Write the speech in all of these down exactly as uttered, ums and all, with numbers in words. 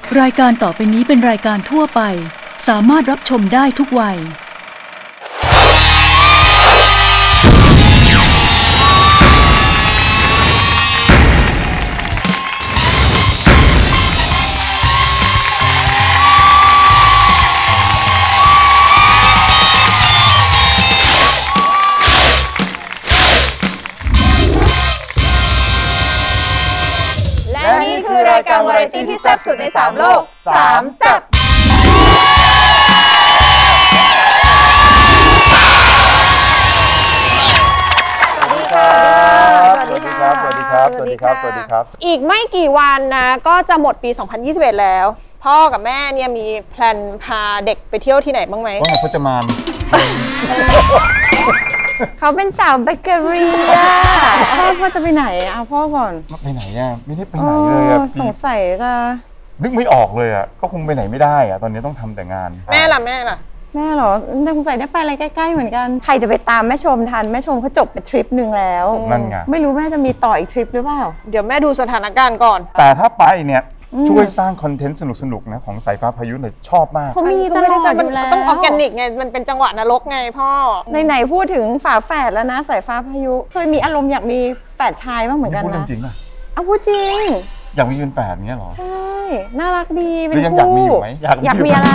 รายการต่อไปนี้เป็นรายการทั่วไปสามารถรับชมได้ทุกวัยรายการวาไรตี้ที่แซ่บสุดในสามโลกสามแซ่บสวัสดีครับสวัสดีครับสวัสดีครับสวัสดีครับสวัสดีครับอีกไม่กี่วันนะก็จะหมดปีสองพันยี่สิบเอ็ดแล้วพ่อกับแม่เนี่ยมีแพลนพาเด็กไปเที่ยวที่ไหนบ้างไหมว่าพจมานเขาเป็นสาวเบเกอรี่อ่ะพ่อพ่อจะไปไหนอ่ะพ่อก่อนไปไหนอ่ะไม่ได้ไปไหนเลยอ่ะสงสัยจะนึกไม่ออกเลยอ่ะก็คงไปไหนไม่ได้อ่ะตอนนี้ต้องทำแต่งานแม่ล่ะแม่ล่ะแม่หรอสงสัยได้ไปอะไรใกล้ๆเหมือนกันใครจะไปตามแม่ชมทันแม่ชมเขาจบไปทริปหนึ่งแล้วนั่นไงไม่รู้แม่จะมีต่ออีกทริปหรือเปล่าเดี๋ยวแม่ดูสถานการณ์ก่อนแต่ถ้าไปเนี่ยช่วยสร้างคอนเทนต์สนุกๆนะของสายฟ้าพายุเลยชอบมากเขามีตลอดอยู่แล้วต้องออร์แกนิกไงมันเป็นจังหวะนรกไงพ่อไหนๆพูดถึงฝาแฝดแล้วนะสายฟ้าพายุเคยมีอารมณ์อยากมีแฝดชายบ้างเหมือนกันนะพูดจริงป่ะอ้าวพูดจริงอยากมีเป็นแฝดเงี้ยหรอใช่น่ารักดีเป็นคู่อยากมีอยู่ไหมอยากมีอะไร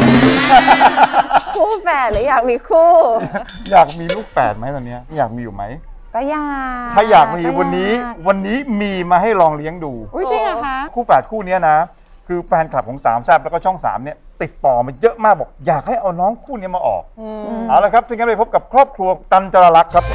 คู่แฝดหรืออยากมีคู่อยากมีลูกแฝดไหมตอนนี้อยากมีอยู่ไหมก็อยากถ้าอยากมีวันนี้วันนี้มีมาให้ลองเลี้ยงดูอุ้ยจริงเหรอคะคู่แฝดคู่นี้นะคือแฟนคลับของสามแซ่บแล้วก็ช่องสามเนี่ยติดต่อมาเยอะมากบอกอยากให้เอาน้องคู่นี้มาออกเอาละครับถึงกันไปพบกับครอบครัวตันจรลักษณ์ครับ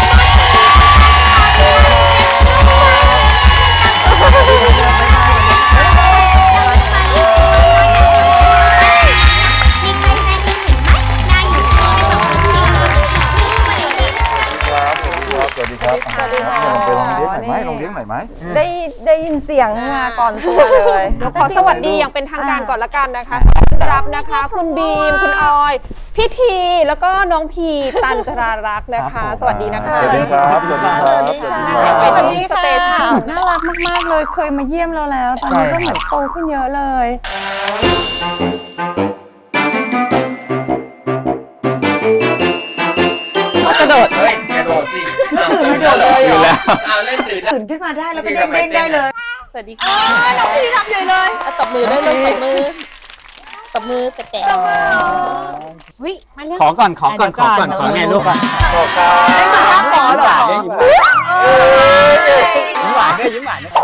สวัสดีครับสวัสดีครับลองไปลองเลี้ยงหน่อยไหมลองเลี้ยงหน่อยไหมได้ได้ยินเสียงมาก่อนตัวเลยเดี๋ยวขอสวัสดีอย่างเป็นทางการก่อนละกันนะคะรับนะคะคุณบีมคุณออยพี่ทีแล้วก็น้องพีตันจรารักษ์นะคะสวัสดีนะคะสวัสดีครับสวัสดีครับสวัสดีค่ะสเตชันน่ารักมากๆเลยเคยมาเยี่ยมเราแล้วตอนนี้ก็เหมือนโตขึ้นเยอะเลยกระโดดกระโดดสิตื่นไม่โดดเลยเหรอเอาเล่นตื่นตื่นขึ้นมาได้แล้วก็เด้งเด้งได้เลยสวัสดีค่ะน้องพี่ทำใหญ่เลยตบมือได้เลยตบมือตบมือแต่แต่วิมาเรื่องขอก่อนขอก่อนขอก่อนขอไงลูกอ่ะขอก่อนได้มาห้าหมอเหรอยิ้มหวานด้วยยิ้มหวานด้วย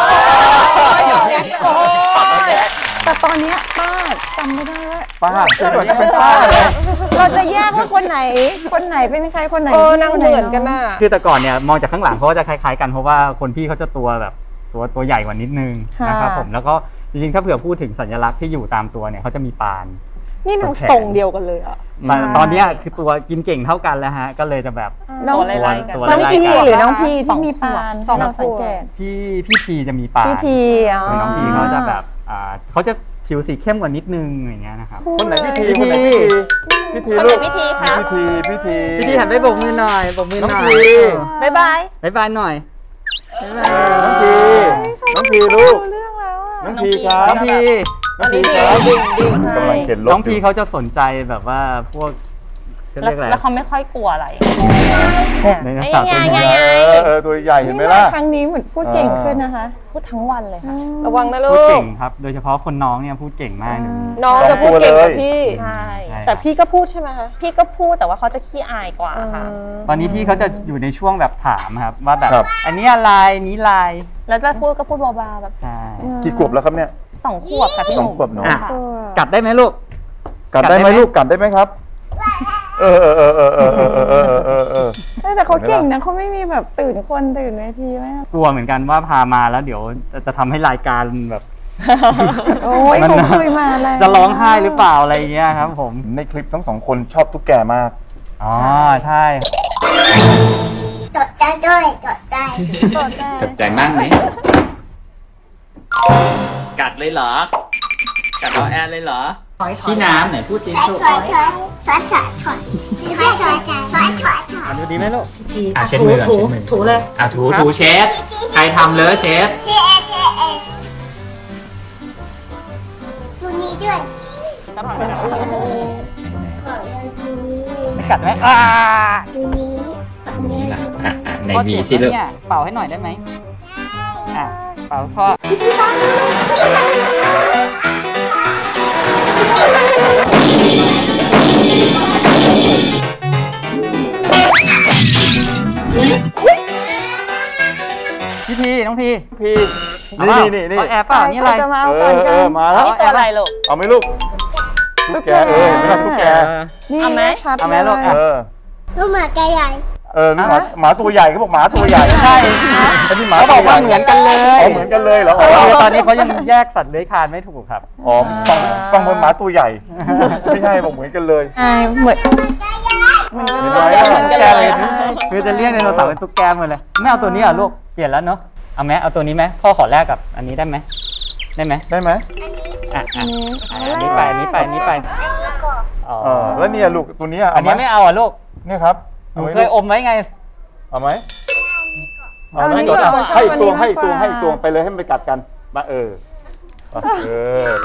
แต่ตอนนี้ป้าจำไม่ได้ว่าป้าเป็นป้าเลยเราจะแยกว่าคนไหนคนไหนเป็นใครคนไหนนั่งเหมือนกันน่ะคือแต่ก่อนเนี่ยมองจากข้างหลังเขาจะคล้ายๆกันเพราะว่าคนพี่เขาจะตัวแบบตัวตัวใหญ่กว่านิดนึงนะครับผมแล้วก็จริงๆถ้าเผื่อพูดถึงสัญลักษณ์ที่อยู่ตามตัวเนี่ยเขาจะมีปานนี่มันทรงเดียวกันเลยอ่ะตอนนี้คือตัวกินเก่งเท่ากันแล้วฮะก็เลยจะแบบตัวไล่ๆกันน้องพีหรือน้องพีที่มีปานสองสังเกตพี่พี่พีจะมีปานพี่ทีส่วนน้องพีเขาจะแบบอ่าเขาจะผิวสีเข้มกว่านิดนึงอย่างเงี้ยนะครับคนไหนพี่ทีคนไหนพี่ทีพี่ทีลูกพี่ทีครับพี่ทีพี่ทีพี่ทีหันไปโบกมือหน่อยโบกมือหน่อยบ๊ายบายบ๊ายบายหน่อยน้องพีน้องพีลูกน้องพีครับน้องพีน้องพีครับกำลังเข็นรถน้องพีเขาจะสนใจแบบว่าพวกแล้วเขาไม่ค่อยกลัวอะไรในสาวตัวใหญ่เออตัวใหญ่เห็นไหมล่ะครั้งนี้เหมือนพูดเก่งขึ้นนะคะพูดทั้งวันเลยค่ะระวังนะลูกพูดเก่งครับโดยเฉพาะคนน้องเนี่ยพูดเก่งมากน้องจะพูดเก่งกว่าพี่ใช่แต่พี่ก็พูดใช่ไหมคะพี่ก็พูดแต่ว่าเขาจะขี้อายกว่าค่ะตอนนี้พี่เขาจะอยู่ในช่วงแบบถามครับว่าแบบอันนี้อะไรนี้ลายแล้วจะพูดก็พูดเบาๆแบบใช่กี่ขวบแล้วครับเนี่ยสองขวบค่ะพี่หนุ่มสองขวบเนาะกัดได้ไหมลูกกัดได้ไหมลูกกัดได้ไหมครับเออเออเออเออเออเออเออเออเออแต่เขาเก่งนะเขาไม่มีแบบตื่นคนตื่นเวทีไหมกลัวเหมือนกันว่าพามาแล้วเดี๋ยวจะทำให้รายการแบบโอ้ยเขาคุยมาแล้วจะร้องไห้หรือเปล่าอะไรเงี้ยครับผมในคลิปทั้งสองคนชอบตุ๊กแกมากอ๋อใช่ตดใจด้วยตดใจตดใจมากไหมกัดเลยเหรอกัดเราแอนเลยเหรอพี่น้ำไหนพูดสิถอยถอยถอยถอยถอยถอยถอยถอยถอยถอยถอยดูดีไหมลูกอ่ะเช็ดมือก่อนเช็ดมือถูเลยอ่ะถูถูเช็ดใครทำเลอะเช็ดตลอดเวลาไม่กัดไหมอ่าดูนี้แบบนี้ในวีสิลูกเป่าให้หน่อยได้ไหมอ่ะเป่าพ่อพี่พีน้องพีพี่นี่นี่นี่นี่เอาแอบเปล่านี่อะไรจะมาเอาเอก่อนอกัเอน อมาแล้วนี่ตัวอะไรลูกเอาไหมลูกตุ๊กแกเออไม่ใช่ตุ๊กแกเอาไหมชัดเอาไหมลูกเออลูกหมาไก่ใหญ่เออนี่หมาหมาตัวใหญ่เขาบอกหมาตัวใหญ่ใช่อันนี้หมาเขาบอกว่าเหมือนกันเลยอ๋อเหมือนกันเลยเหรอเออตอนนี้เขายังแยกสัตว์เลื้อยคลานไม่ถูกครับอ๋อฟังฟังบนหมาตัวใหญ่ไม่ใช่บอกเหมือนกันเลยอ่าเหมือนเห็นไหมเหมือนกันเลยอะคือจะเรียกไดโนเสาร์เป็นตุ๊กแกหมดเลยไม่เอาตัวนี้อ่ะลูกเปลี่ยนแล้วเนาะเอาไหมเอาตัวนี้ไหมพ่อขอแลกกับอันนี้ได้ไหมได้ไหมได้ไหมอ่ะอ่ะอันนี้ไปอันนี้ไปอันนี้ไปอ๋อเออแล้วเนี่ยลูกตัวนี้อัเอานไหมนี้ไม่เอาอ่ะลูกเนี่ยครับหนูเคยอมไว้ไงเอาไหมเอาอันนี้ก่อนก่อนให้อีกตัวเอาอันนี้ให้อีกตัวมากกว่าให้อีกตัวไปเลยให้มันไปกัดกันมาเออเออไป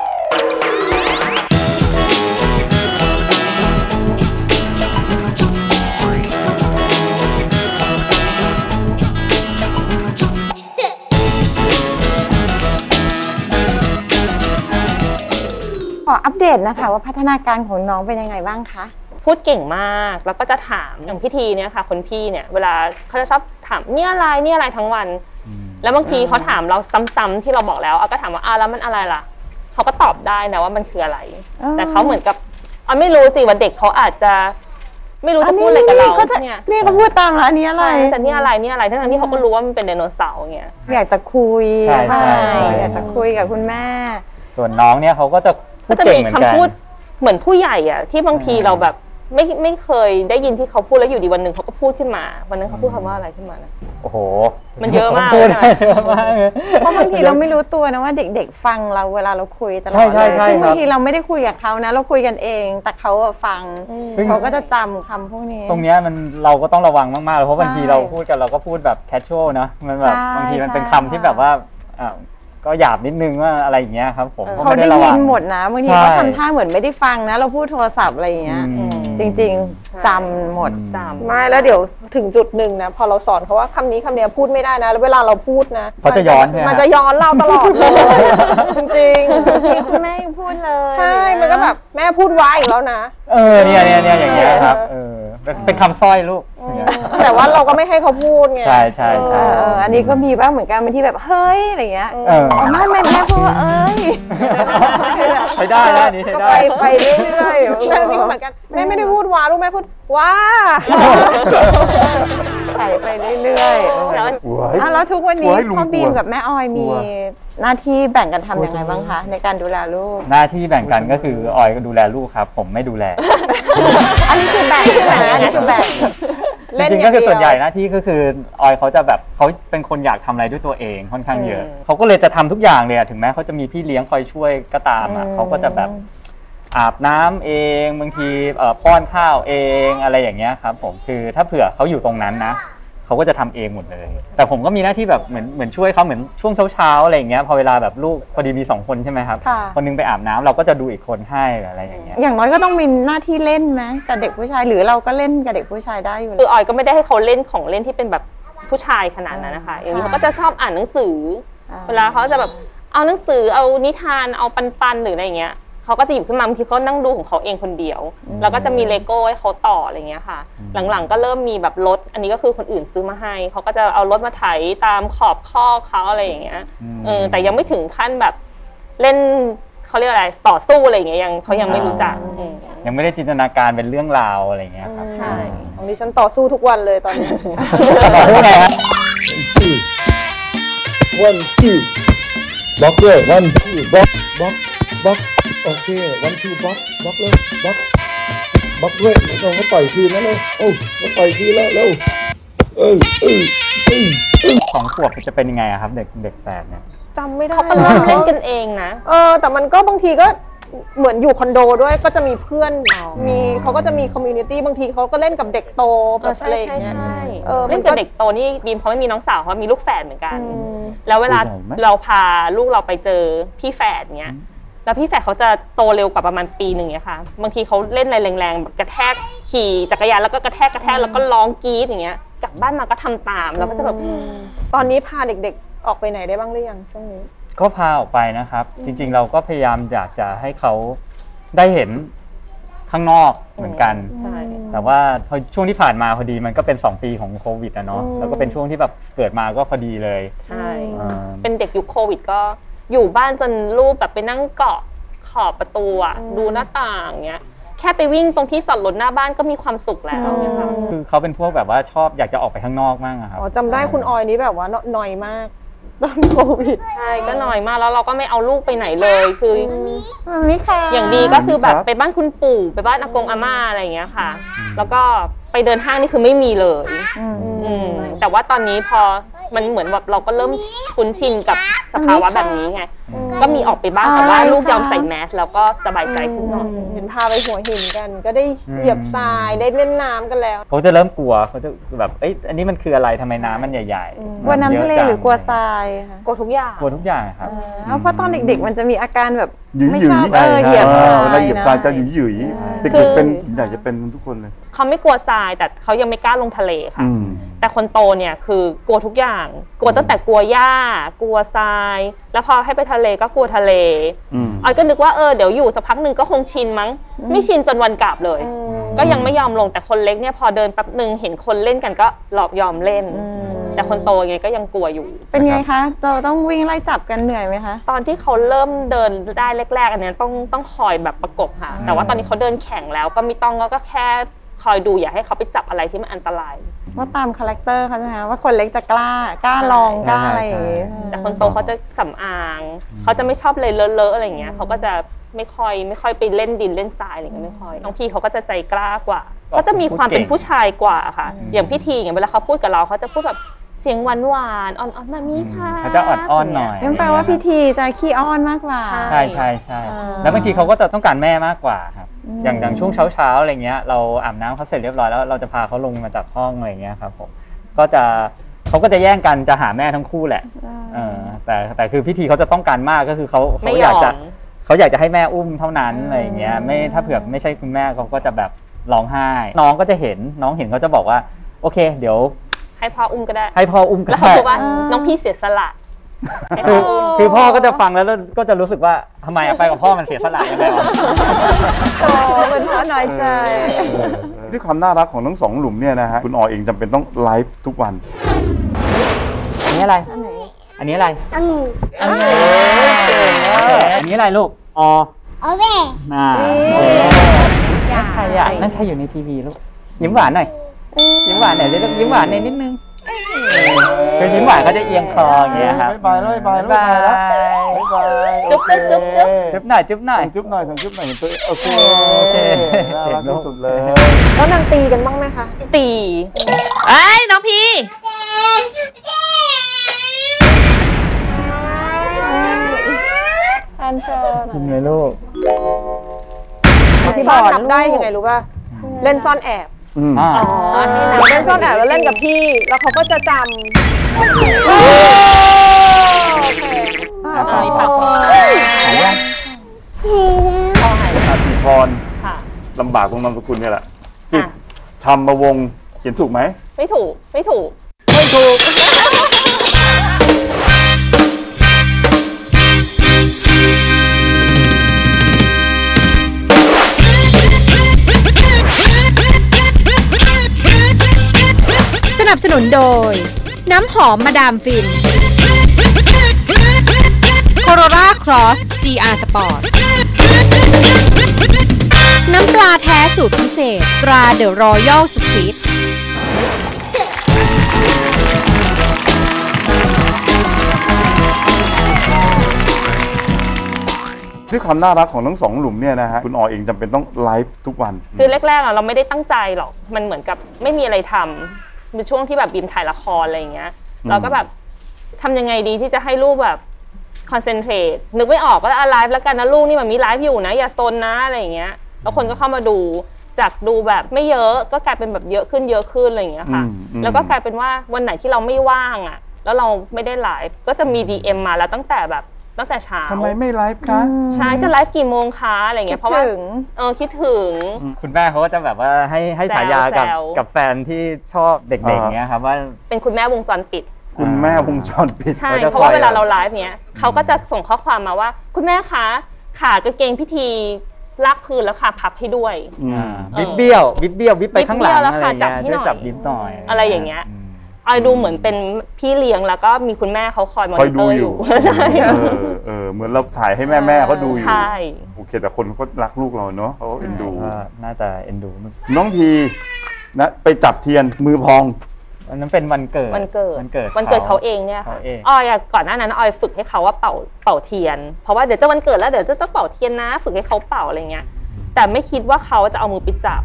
ขออัปเดตนะคะว่าพัฒนาการของน้องเป็นยังไงบ้างคะพูดเก่งมากแล้วก็จะถามอย่างพิธีเนี่ยค่ะคนพี่เนี่ยเวลาเขาจะชอบถามเนี่ยอะไรเนี่ยอะไรทั้งวัน แล้วบางทีเขาถามเราซ้ำๆที่เราบอกแล้วเอาก็ถามว่าอ่ะแล้วมันอะไรล่ะเขาก็ตอบได้นะว่ามันคืออะไรอ๋อแต่เขาเหมือนกับอ่ะไม่รู้สิว่าเด็กเขาอาจจะไม่รู้จะพูดอะไรกับเราเนี่ยนี่เขาพูดตามแล้วอันนี้อะไรใช่แต่นี่อะไรนี่อะไรทั้งๆที่เขาก็รู้ว่ามันเป็นไดโนเสาร์เงี้ยอยากจะคุยใช่ใช่ใช่อยากจะคุยกับคุณแม่ส่วนน้องเนี่ยเขาก็จะพูก็ดจะเก่มีงเหมือนคำกันพูดเหมือนผู้ใหญ่อะที่บางทีเราแบบไม่ไม่เคยได้ยินที่เขาพูดแล้วอยู่ดีวันหนึ่งเขาก็พูดขึ้นมาวันนั้นเขาพูดคำว่าอะไรขึ้นมานะโอ้โหมันเยอะมากพูดเลยนะเยอะมากเลยเพราะบางทีเราไม่รู้ตัวนะว่าเด็กๆฟังเราเวลาเราคุยตลอดใช่ใช่ใช่ซึ่งครับบางทีเราไม่ได้คุยกับเขานะ เราคุยกันเอง แต่เขาอะฟังซึ่งเขาก็จะจำคำพวกนี้ตรงเนี้ยมันเราก็ต้องระวังมากๆเลยเพราะบางทีใช่เราพูดกันเราก็พูดแบบแคชชวลนะมันแบบใช่บางทีมันเป็นใช่คำที่แบบว่าอ่าก็หยาบนิดนึงว่าอะไรอย่างเงี้ยครับผมก็เขาไม่ได้ระวัยิงนหมดนะบางทีใช่เขาทำท่าเหมือนไม่ได้ฟังนะ เราพูดโทรศัพท์อะไรอย่างเงี้ยอืมจริงๆจำหมดจำไม่แล้วเดี๋ยวถึงจุดหนึ่งนะพอเราสอนเขาว่าคำนี้คำเนี้ยพูดไม่ได้นะแล้วเวลาเราพูดนะเขาจะย้อนใช่ไหมมันจะย้อนเราตลอดเลยจริงคุณแม่ยังพูดเลยๆใช่มันก็แบบแม่พูดว้าอีกแล้วนะเออเนี่ยเนี่ยเนี่ยอย่างเงี้ยครับเออเป็นเป็นคำสร้อยลูกอย่างเงี้ยแต่ว่าเราก็ไม่ให้เขาพูดไงใช่ใช่ใช่เออเอออันนี้ก็มีบ้างเหมือนกันบางทีแบบเฮ้ยอะไรเงี้ยเออไม่ไม่แม่พูดว่าเอ้ยใช้ได้นะอันนี้ใช้ได้ไปไปเรื่อยๆแม่นี่ก็เหมือนกันแม่ไม่ได้พูดว้าลูกแม่พูดว้าไปไปเรื่อยๆแล้วหัวอ่ะแล้วทุกวันกลันี้วให้ลุงพ่อบีมกลัวกับแม่ออยมีกลัวหน้าที่แบ่งกันทำยังไงบ้างคะในการดูแลลูกหน้าที่แบ่งกันก็คือออยก็ดูแลลูกครับ ผมไม่ดูแลอันนี้คือแบ่งใช่ไหมอันนี้คือแบ่งจริงๆก็คือส่วนใหญ่หน้าที่ก็คือออยเขาจะแบบเขาเป็นคนอยากทำอะไรด้วยตัวเองค่อนข้างเยอะเขาก็เลยจะทำทุกอย่างเลยอะถึงแม้เขาจะมีพี่เลี้ยงคอยช่วยก็ตามอ่ะเขาก็จะแบบอาบน้ำเองบางทีเอ่อป้อนข้าวเองอะไรอย่างเงี้ยครับผมคือถ้าเผื่อเขาอยู่ตรงนั้นนะเขาก็จะทำเองหมดเลยแต่ผมก็มีหน้าที่แบบเหมือนเหมือนช่วยเขาเหมือนช่วงเช้าๆอะไรอย่างเงี้ยพอเวลาแบบลูกพอดีมีสองคนใช่ไหมครับค่ะคนนึงไปอาบน้ำเราก็จะดูอีกคนให้อะไรอย่างเงี้ยอย่างน้อยก็ต้องมีหน้าที่เล่นไหมกับเด็กผู้ชายหรือเราก็เล่นกับเด็กผู้ชายได้อยู่คือแล้วออยก็ไม่ได้ให้เขาเล่นของเล่นที่เป็นแบบผู้ชายขนาดนั้นนะคะอย่างนี้เขาก็จะชอบอ่านหนังสืออา เวลาเขาจะแบบเอาหนังสือเอานิทานเอาปันๆหรืออะไรอย่างเงี้ยเขาก็จะหยิบขึ้นมาบางทีเขานั่งดูของเขาเองคนเดียวแล้วก็จะมีเลโก้ให้เขาต่ออะไรเงี้ยค่ะหลังๆก็เริ่มมีแบบรถอันนี้ก็คือคนอื่นซื้อมาให้เขาก็จะเอารถมาไถตามขอบข้อเขาอะไรอย่างเงี้ยเออแต่ยังไม่ถึงขั้นแบบเล่นเขาเรียกอะไรต่อสู้อะไรอย่างเงี้ยยังเขายังไม่รู้จักอืมยังไม่ได้จินตนาการเป็นเรื่องราวอะไรเงี้ยครับใช่ของดิฉันต่อสู้ทุกวันเลยตอนนี้ต่อเรื่องไงฮะ one two บล็อกด้วย one two บล็อกบล็อกบล็อกโอเค one two บล็อกบล็อกเลยบล็อกบล็อกด้วยเราก็ปล่อยคืนแล้วเลยโอ้ก็ปล่อยคืนแล้วเร็วเออเออเออเออสองขวบจะเป็นยังไงอะครับเด็กเด็กแฝดเนี่ยจำไม่ได้เขาก็เริ่มเล่นกันเองนะเออแต่มันก็บางทีก็เหมือนอยู่คอนโดด้วยก็จะมีเพื่อนมีเขาก็จะมีคอมมูนิตี้บางทีเขาก็เล่นกับเด็กโตแบบอะไรอย่างเงี้ยเออเล่นกับเด็กโตนี่บีมเขาไม่มีน้องสาวเขามีลูกแฝดเหมือนกันแล้วเวลาเราพาลูกเราไปเจอพี่แฝดเงี้ยแล้วพี่แฝดเขาจะโตเร็วกว่าประมาณปีหนึ่งเนี่ยค่ะบางทีเขาเล่นอะไรแรงๆแบบกระแทกขี่จักรยานแล้วก็กระแทกกระแทกแล้วก็ร้องกรี๊ดอย่างเงี้ยกลับบ้านมาก็ทำตามแล้วก็จะแบบตอนนี้พาเด็กๆออกไปไหนได้บ้างหรือยังช่วงนี้ก็พาออกไปนะครับจริงๆเราก็พยายามอยากจะให้เขาได้เห็นข้างนอกเหมือนกันแต่ว่าช่วงที่ผ่านมาพอดีมันก็เป็นสองปีของโควิดอะเนาะแล้วก็เป็นช่วงที่แบบเกิดมาก็พอดีเลยใช่เป็นเด็กยุคโควิดก็อยู่บ้านจนลูกแบบไปนั่งเกาะขอบประตูอะดูหน้าต่างเงี้ยแค่ไปวิ่งตรงที่จอดรถหน้าบ้านก็มีความสุขแล้วนะคะคือเขาเป็นพวกแบบว่าชอบอยากจะออกไปข้างนอกมากครับอ๋อจำได้คุณออยนี้แบบว่าหน่อยมากตอนโควิดใช่ก็หน่อยมากแล้วเราก็ไม่เอาลูกไปไหนเลยคือนี่ค่ะอย่างดีก็คือแบบไปบ้านคุณปู่ไปบ้านอากงอาม่าอะไรอย่างเงี้ยค่ะแล้วก็ไปเดินห้างนี่คือไม่มีเลยแต่ว่าตอนนี้พอมันเหมือนแบบเราก็เริ่มคุ้นชินกับสภาวะแบบนี้ไงก็มีออกไปบ้างแต่ว่าลูกยอมใส่แมสแล้วก็สบายใจขึ้นหน่อยเห็นพาไปหัวหินกันก็ได้เหยียบทรายได้เล่นน้ำกันแล้วเขาจะเริ่มกลัวเขาจะแบบเอ้ยอันนี้มันคืออะไรทำไมน้ำมันใหญ่ๆกลัวน้ำทะเลหรือกลัวทรายค่ะกลัวทุกอย่างกลัวทุกอย่างครับเพราะตอนเด็กๆมันจะมีอาการแบบไม่ชอบเออเหยียบทรายแล้วเหยียบทรายจะหยุ่ยหยุ่ยเด็กๆเป็นส่วนใหญ่จะเป็นทุกคนเลยเขาไม่กลัวทรายแต่เขายังไม่กล้าลงทะเลค่ะแต่คนโตเนี่ยคือกลัวทุกอย่างกลัวตั้งแต่กลัวหญ้ากลัวทรายแล้วพอให้ไปทะเลก็กลัวทะเลออยก็นึกว่าเออเดี๋ยวอยู่สักพักหนึ่งก็คงชินมั้งไม่ชินจนวันกลับเลยก็ยังไม่ยอมลงแต่คนเล็กเนี่ยพอเดินแป๊บนึงเห็นคนเล่นกันก็หลอกยอมเล่นแต่คนโตไงก็ยังกลัวอยู่เป็นไงคะเราต้องวิ่งไล่จับกันเหนื่อยไหมคะตอนที่เขาเริ่มเดินได้แรกๆอันนี้ต้องต้องคอยแบบประกบค่ะแต่ว่าตอนนี้เขาเดินแข่งแล้วก็ไม่ต้องก็แค่คอยดูอย่าให้เขาไปจับอะไรที่มันอันตรายว่าตามคาแรคเตอร์เขาใช่ไหมว่าคนเล็กจะกล้ากล้าลองกล้าอะไรอย่างงี้แต่คนโตเขาจะสำอางเขาจะไม่ชอบเลยเลอะๆอะไรอย่างเงี้ยเขาก็จะไม่ค่อยไม่ค่อยไปเล่นดินเล่นทรายอะไรเงี้ยไม่ค่อยน้องพี่เขาก็จะใจกล้ากว่าก็จะมีความเป็นผู้ชายกว่าค่ะอย่างพี่ทีอย่างเวลาเขาพูดกับเราเขาจะพูดแบบเสียงหวานหวานอ่อนๆมามีค่ะเขาจะอ่อนๆหน่อยนั่นแปลว่าพี่ทีจะขี้อ้อนมากกว่าใช่ใช่ใช่แล้วบางทีเขาก็จะต้องการแม่มากกว่าครับอย่างอย่างช่วงเช้าๆอะไรเงี้ยเราอาบน้ำเขาเสร็จเรียบร้อยแล้วเราจะพาเขาลงมาจากห้องอะไรเงี้ยครับผมก็จะเขาก็จะแย่งกันจะหาแม่ทั้งคู่แหละเออแต่แต่คือพิธีเขาจะต้องการมากก็คือเขาเขาอยากจะเขาอยากจะให้แม่อุ้มเท่านั้นอะไรเงี้ยไม่ถ้าเผื่อไม่ใช่คุณแม่เขาก็จะแบบร้องไห้น้องก็จะเห็นน้องเห็นเขาจะบอกว่าโอเคเดี๋ยวให้พ่ออุ้มก็ได้ให้พ่ออุ้มก็ได้แล้วเขาบอกว่าน้องพี่เสียสละคือคือพ่อก็จะฟังแล้วก็จะรู้สึกว่าทำไมไปกับพ่อมันเสียสละยังไงวะโอ้เป็นพ่อน้อยใจด้วยความน่ารักของทั้งสองหลุมเนี่ยนะฮะคุณออเองจำเป็นต้องไลฟ์ทุกวันอันนี้อะไรอันนี้อะไรอันนี้อันนี้อันนี้อะไรลูกออโอเว่น่าใครอ่ะนั่นใครอยู่ในทีวีลูกยิ้มหวานหน่อยยิ้มหวานหน่อยเลยยิ้มหวานหน่อยนิดนึงคือยิ้มหวานเขาจะเอียงคออย่างเงี้ยครับบายบายบายบายบายจุ๊บเลยจุ๊บจุ๊บจุ๊บหน่อยจุ๊บหน่อยจุ๊บหน่อยจุ๊บหน่อยตัวโอเคโอเคน่ารักที่สุดเลยแล้วนางตีกันบ้างไหมคะตีไอ้น้องพี่อันเชิญชิมเลยลูกที่บ้านทำได้ยังไงรู้ป่ะเล่นซ่อนแอบอ๋อให้หนังเล่นซ่อนแอบแล้วเล่นกับพี่แล้วเขาก็จะจำโอเคหายปากหายยังพอหายครับพี่พรลำบากตรงนามสกุลเนี่ยแหละจิตธรรมวงศ์เขียนถูกไหมไม่ถูกไม่ถูกไม่ถูกสนับสนุนโดยน้ำหอมมาดามฟินโคโรล่าครอส จี อาร์ Sport น้ำปลาแท้สูตรพิเศษตราเดอะรอยัลสควิดด้วยความน่ารักของทั้งสองหลุมเนี่ยนะฮะคุณออเองจำเป็นต้องไลฟ์ทุกวันคือแรกๆเราไม่ได้ตั้งใจหรอกมันเหมือนกับไม่มีอะไรทำในช่วงที่แบบบินถ่ายละครอะไรอย่างเงี้ยเราก็แบบทำยังไงดีที่จะให้ลูกแบบคอนเซนเทรตนึกไม่ออกก็ไลฟ์แล้วกันนะลูกนี่มันมีไลฟ์อยู่นะอย่าซนนะอะไรอย่างเงี้ยแล้วคนก็เข้ามาดูจากดูแบบไม่เยอะก็กลายเป็นแบบเยอะขึ้นเยอะขึ้นอะไรอย่างเงี้ยค่ะแล้วก็กลายเป็นว่าวันไหนที่เราไม่ว่างอ่ะแล้วเราไม่ได้ไลฟ์ก็จะมี ดี เอ็ม มาแล้วตั้งแต่แบบตั้งแต่เช้าทำไมไม่ไลฟ์คะใช่จะไลฟ์กี่โมงคะอะไรเงี้ยเพราะว่าเออคิดถึงคุณแม่เขาก็จะแบบว่าให้ให้ฉายากับกับแฟนที่ชอบเด็กๆเนี้ยครับว่าเป็นคุณแม่วงจรปิดคุณแม่วงจรปิดใช่เพราะว่าเวลาเราไลฟ์เนี้ยเขาก็จะส่งข้อความมาว่าคุณแม่คะขากางเกงพิธีลากพื้นแล้วค่ะพับให้ด้วยบิดเบี้ยวบิดเบี้ยวบิดไปข้างหลังอะไรเงี้ยช่วยจับบิดหน่อยอะไรอย่างเงี้ยออยดูเหมือนเป็นพี่เลี้ยงแล้วก็มีคุณแม่เขาคอยมอนิเตอร์อยู่ใช่เออเออเหมือนเราถ่ายให้แม่แม่เขาดูอยู่ใช่โอเคแต่คนก็รักลูกเราเนาะเขาเอ็นดูน่าจะเอ็นดูน้องพีนะไปจับเทียนมือพองวันนั้นเป็นวันเกิดวันเกิดวันเกิดวันเกิดเขาเองเนี่ยค่ะออยก่อนหน้านั้นออยฝึกให้เขาว่าเป่าเป่าเทียนเพราะว่าเดี๋ยวจะวันเกิดแล้วเดี๋ยวจะต้องเป่าเทียนนะฝึกให้เขาเป่าอะไรเงี้ยแต่ไม่คิดว่าเขาจะเอามือไปจับ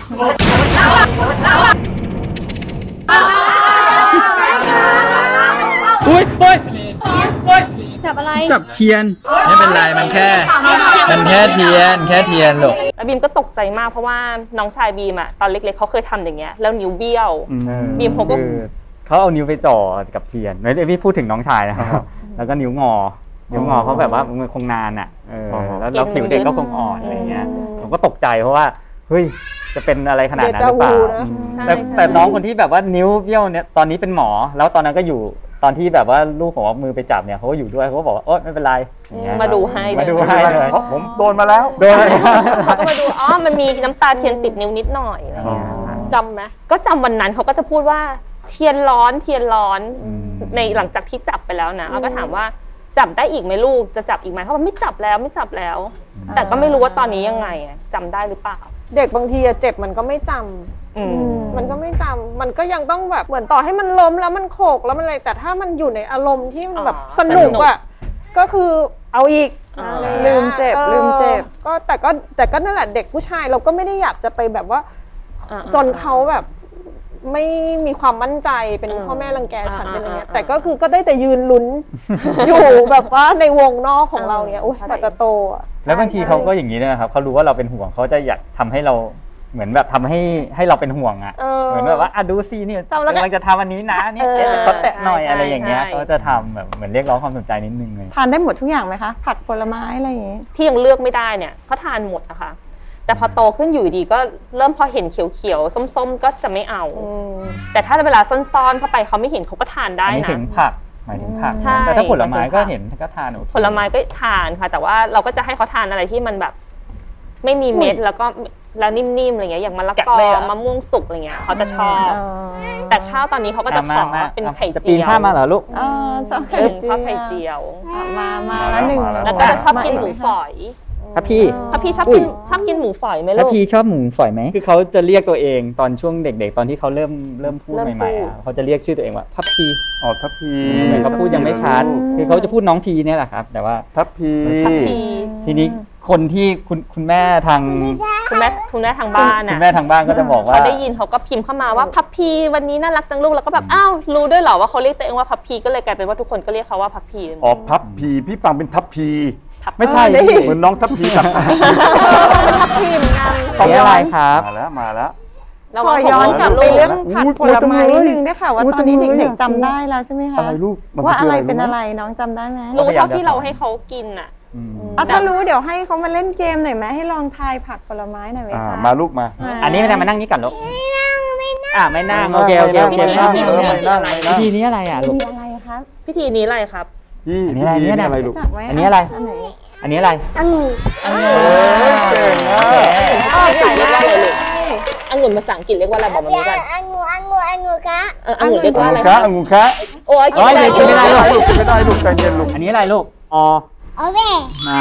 อุ้ยอุ้ยจับอะไรจับเทียนไม่เป็นไรมันแค่มันแค่เทียนแค่เทียนหรอกแล้วบีมก็ตกใจมากเพราะว่าน้องชายบีมอะตอนเล็กๆเขาเคยทำอย่างเงี้ยแล้วนิ้วเบี้ยวบีมเขาก็เขาเอานิ้วไปจ่อกับเทียนไม่ได้พี่พูดถึงน้องชายนะครับแล้วก็นิ้วงอนิ้วงอเขาแบบว่ามันคงนานอ่ะแล้วผิวเด็กก็คงอ่อนอะไรเงี้ยผมก็ตกใจเพราะว่าเฮ้ยจะเป็นอะไรขนาดนั้นหรือเปล่าแต่แต่น้องคนที่แบบว่านิ้วเบี้ยวเนี่ยตอนนี้เป็นหมอแล้วตอนนั้นก็อยู่ตอนที่แบบว่าลูกของมือไปจับเนี่ยเขาก็อยู่ด้วยเขาก็บอกว่าโอ๊ยไม่เป็นไรมาดูให้มาดูให้เลยผมโดนมาแล้วโดนเขาก็มาดูอ๋อมันมีน้ำตาเทียนติดนิ้วนิดหน่อยอะไรเงี้ยจำไหมก็จำวันนั้นเขาก็จะพูดว่าเทียนร้อนเทียนร้อนในหลังจากที่จับไปแล้วนะเขาก็ถามว่าจับได้อีกไหมลูกจะจับอีกไหมเขาบอกไม่จับแล้วไม่จับแล้วแต่ก็ไม่รู้ว่าตอนนี้ยังไงจำได้หรือเปล่าเด็กบางทีเจ็บมันก็ไม่จำมันก็ไม่จำมันก็ยังต้องแบบเหมือนต่อให้มันล้มแล้วมันโขกแล้วมันอะไรแต่ถ้ามันอยู่ในอารมณ์ที่มันแบบสนุกอ่ะก็คือเอาอีกลืมเจ็บลืมเจ็บก็แต่ก็แต่ก็นั่นแหละเด็กผู้ชายเราก็ไม่ได้อยากจะไปแบบว่าจนเขาแบบไม่มีความมั่นใจเป็นพ่อแม่รังแกฉันเป็นอย่างเงี้ยแต่ก็คือก็ได้แต่ยืนลุ้นอยู่แบบว่าในวงนอกของเราเนี้ยโอ้ยกว่าจะโตอ่ะแล้วบางทีเขาก็อย่างนี้นะครับเขารู้ว่าเราเป็นห่วงเขาจะอยากทำให้เราเหมือนแบบทำให้ให้เราเป็นห่วงอ่ะเหมือนแบบว่าอ่ะดูซินี่กำลังจะทำอันนี้นะเนี่ยเขาแตะหน่อยอะไรอย่างเงี้ยเขาจะทำแบบเหมือนเรียกร้องความสนใจนิดนึงเลยทานได้หมดทุกอย่างไหมคะผักผลไม้อะไรอย่างงี้ที่ยังเลือกไม่ได้เนี่ยเขาทานหมดนะคะแต่พอโตขึ้นอยู่ดีก็เริ่มพอเห็นเขียวๆส้มๆก็จะไม่เอาแต่ถ้าเวลาซ่อนๆเข้าไปเขาไม่เห็นเขาก็ทานได้นะไม่ถึงผักหมายถึงผักแต่ถ้าผลไม้ก็เห็นก็ทานผลไม้ก็ทานค่ะแต่ว่าเราก็จะให้เขาทานอะไรที่มันแบบไม่มีเม็ดแล้วก็แล้วนิ่มๆอะไรเงี้ยอย่างมะละกอมะม่วงสุกอะไรเงี้ยเขาจะชอบแต่ข้าวตอนนี้เขาก็จะขอเป็นไข่เจียวปีนข้ามมาเหรอลูกอ๋อชอบไข่เจียวชอบไข่เจียวมามาแล้วหนึ่งแล้วก็จะชอบกินหมูฝอยถ้าพี่ถ้าพี่ชอบกินชอบกินหมูฝอยไหมลูกถ้าพี่ชอบหมูฝอยไหมคือเขาจะเรียกตัวเองตอนช่วงเด็กๆตอนที่เขาเริ่มเริ่มพูดใหม่ๆอ่ะเขาจะเรียกชื่อตัวเองว่าทัพพีอ๋อทัพพีเหมือนเขาพูดยังไม่ชัดคือเขาจะพูดน้องพีเนี่ยแหละครับแต่ว่าทัพพีทีนี้คนที่คุณคุณแม่ทางคุณแม่คุณแม่ทางบ้านอ่ะคุณแม่ทางบ้านก็จะบอกว่าเขาได้ยินเขาก็พิมพ์เข้ามาว่าพัพพีวันนี้น่ารักจังลูกแล้วก็แบบอ้าวรู้ด้วยเหรอว่าเขาเรียกตัวเองว่าพัพพีก็เลยกลายเป็นว่าทุกคนก็เรียกเขาว่าพัพพีอ๋อพัพพีพี่ฟังเป็นทัพพีไม่ใช่เหมือนน้องทัพพีกับทัพพีเหมือนกันของอะไรครับมาแล้วมาแล้วเราขอย้อนกลับไปเรื่องผักผลไม้นิดนึงได้ค่ะว่าตอนนี้เด็กๆจำได้แล้วใช่ไหมคะอะไรลูกว่าอะไรเป็นอะไรน้องจำได้ไหมรู้เท่าที่เราให้เขากินอ่ะถ้ารู้เดี๋ยวให้เขามาเล่นเกมหน่อยไหมให้ลองทายผักผลไม้หน่อยไหมคะมาลูกมาอันนี้ไม่ได้มานั่งนี่กันลูกอ่าไม่นั่งโอเคโอเคโอเคพิธีนี้อะไรพิธีนี้อะไรอ่ะลูกอะไรครับพิธีนี้อะไรครับพี่อันนี้อะไรนี่อะไรลูกอันนี้อะไรอันนี้อะไรองุ่นองุ่นเก่งอ่ะอ๋อใส่เรียกว่าอะไรลูกองุ่นภาษาอังกฤษเรียกว่าอะไรบอกมาหน่อยกันองุ่นองุ่นองุ่นคะเออองุ่นเรียกว่าอะไรคะองุ่นคะโอ้ยกินไม่ได้กินไม่ได้ลูกกินไม่ได้ลูกใจเย็นลูกอันนี้อะไรลูกอโอเคมา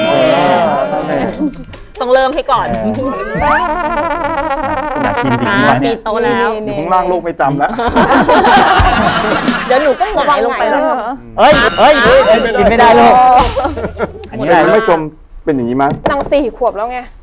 ต้องเริ่มให้ก่อนอยากกินจริงๆเนี่ยโตแล้วอยู่ข้างล่างลูกไม่จำแล้วเดี๋ยวหนูก็หงายลงไปแล้วเฮ้ยเฮ้ยกินไม่ได้ลูกอันนี้อะไรไม่ชมเป็นอย่างนี้มั้งนางสี่ขวบแล้วไง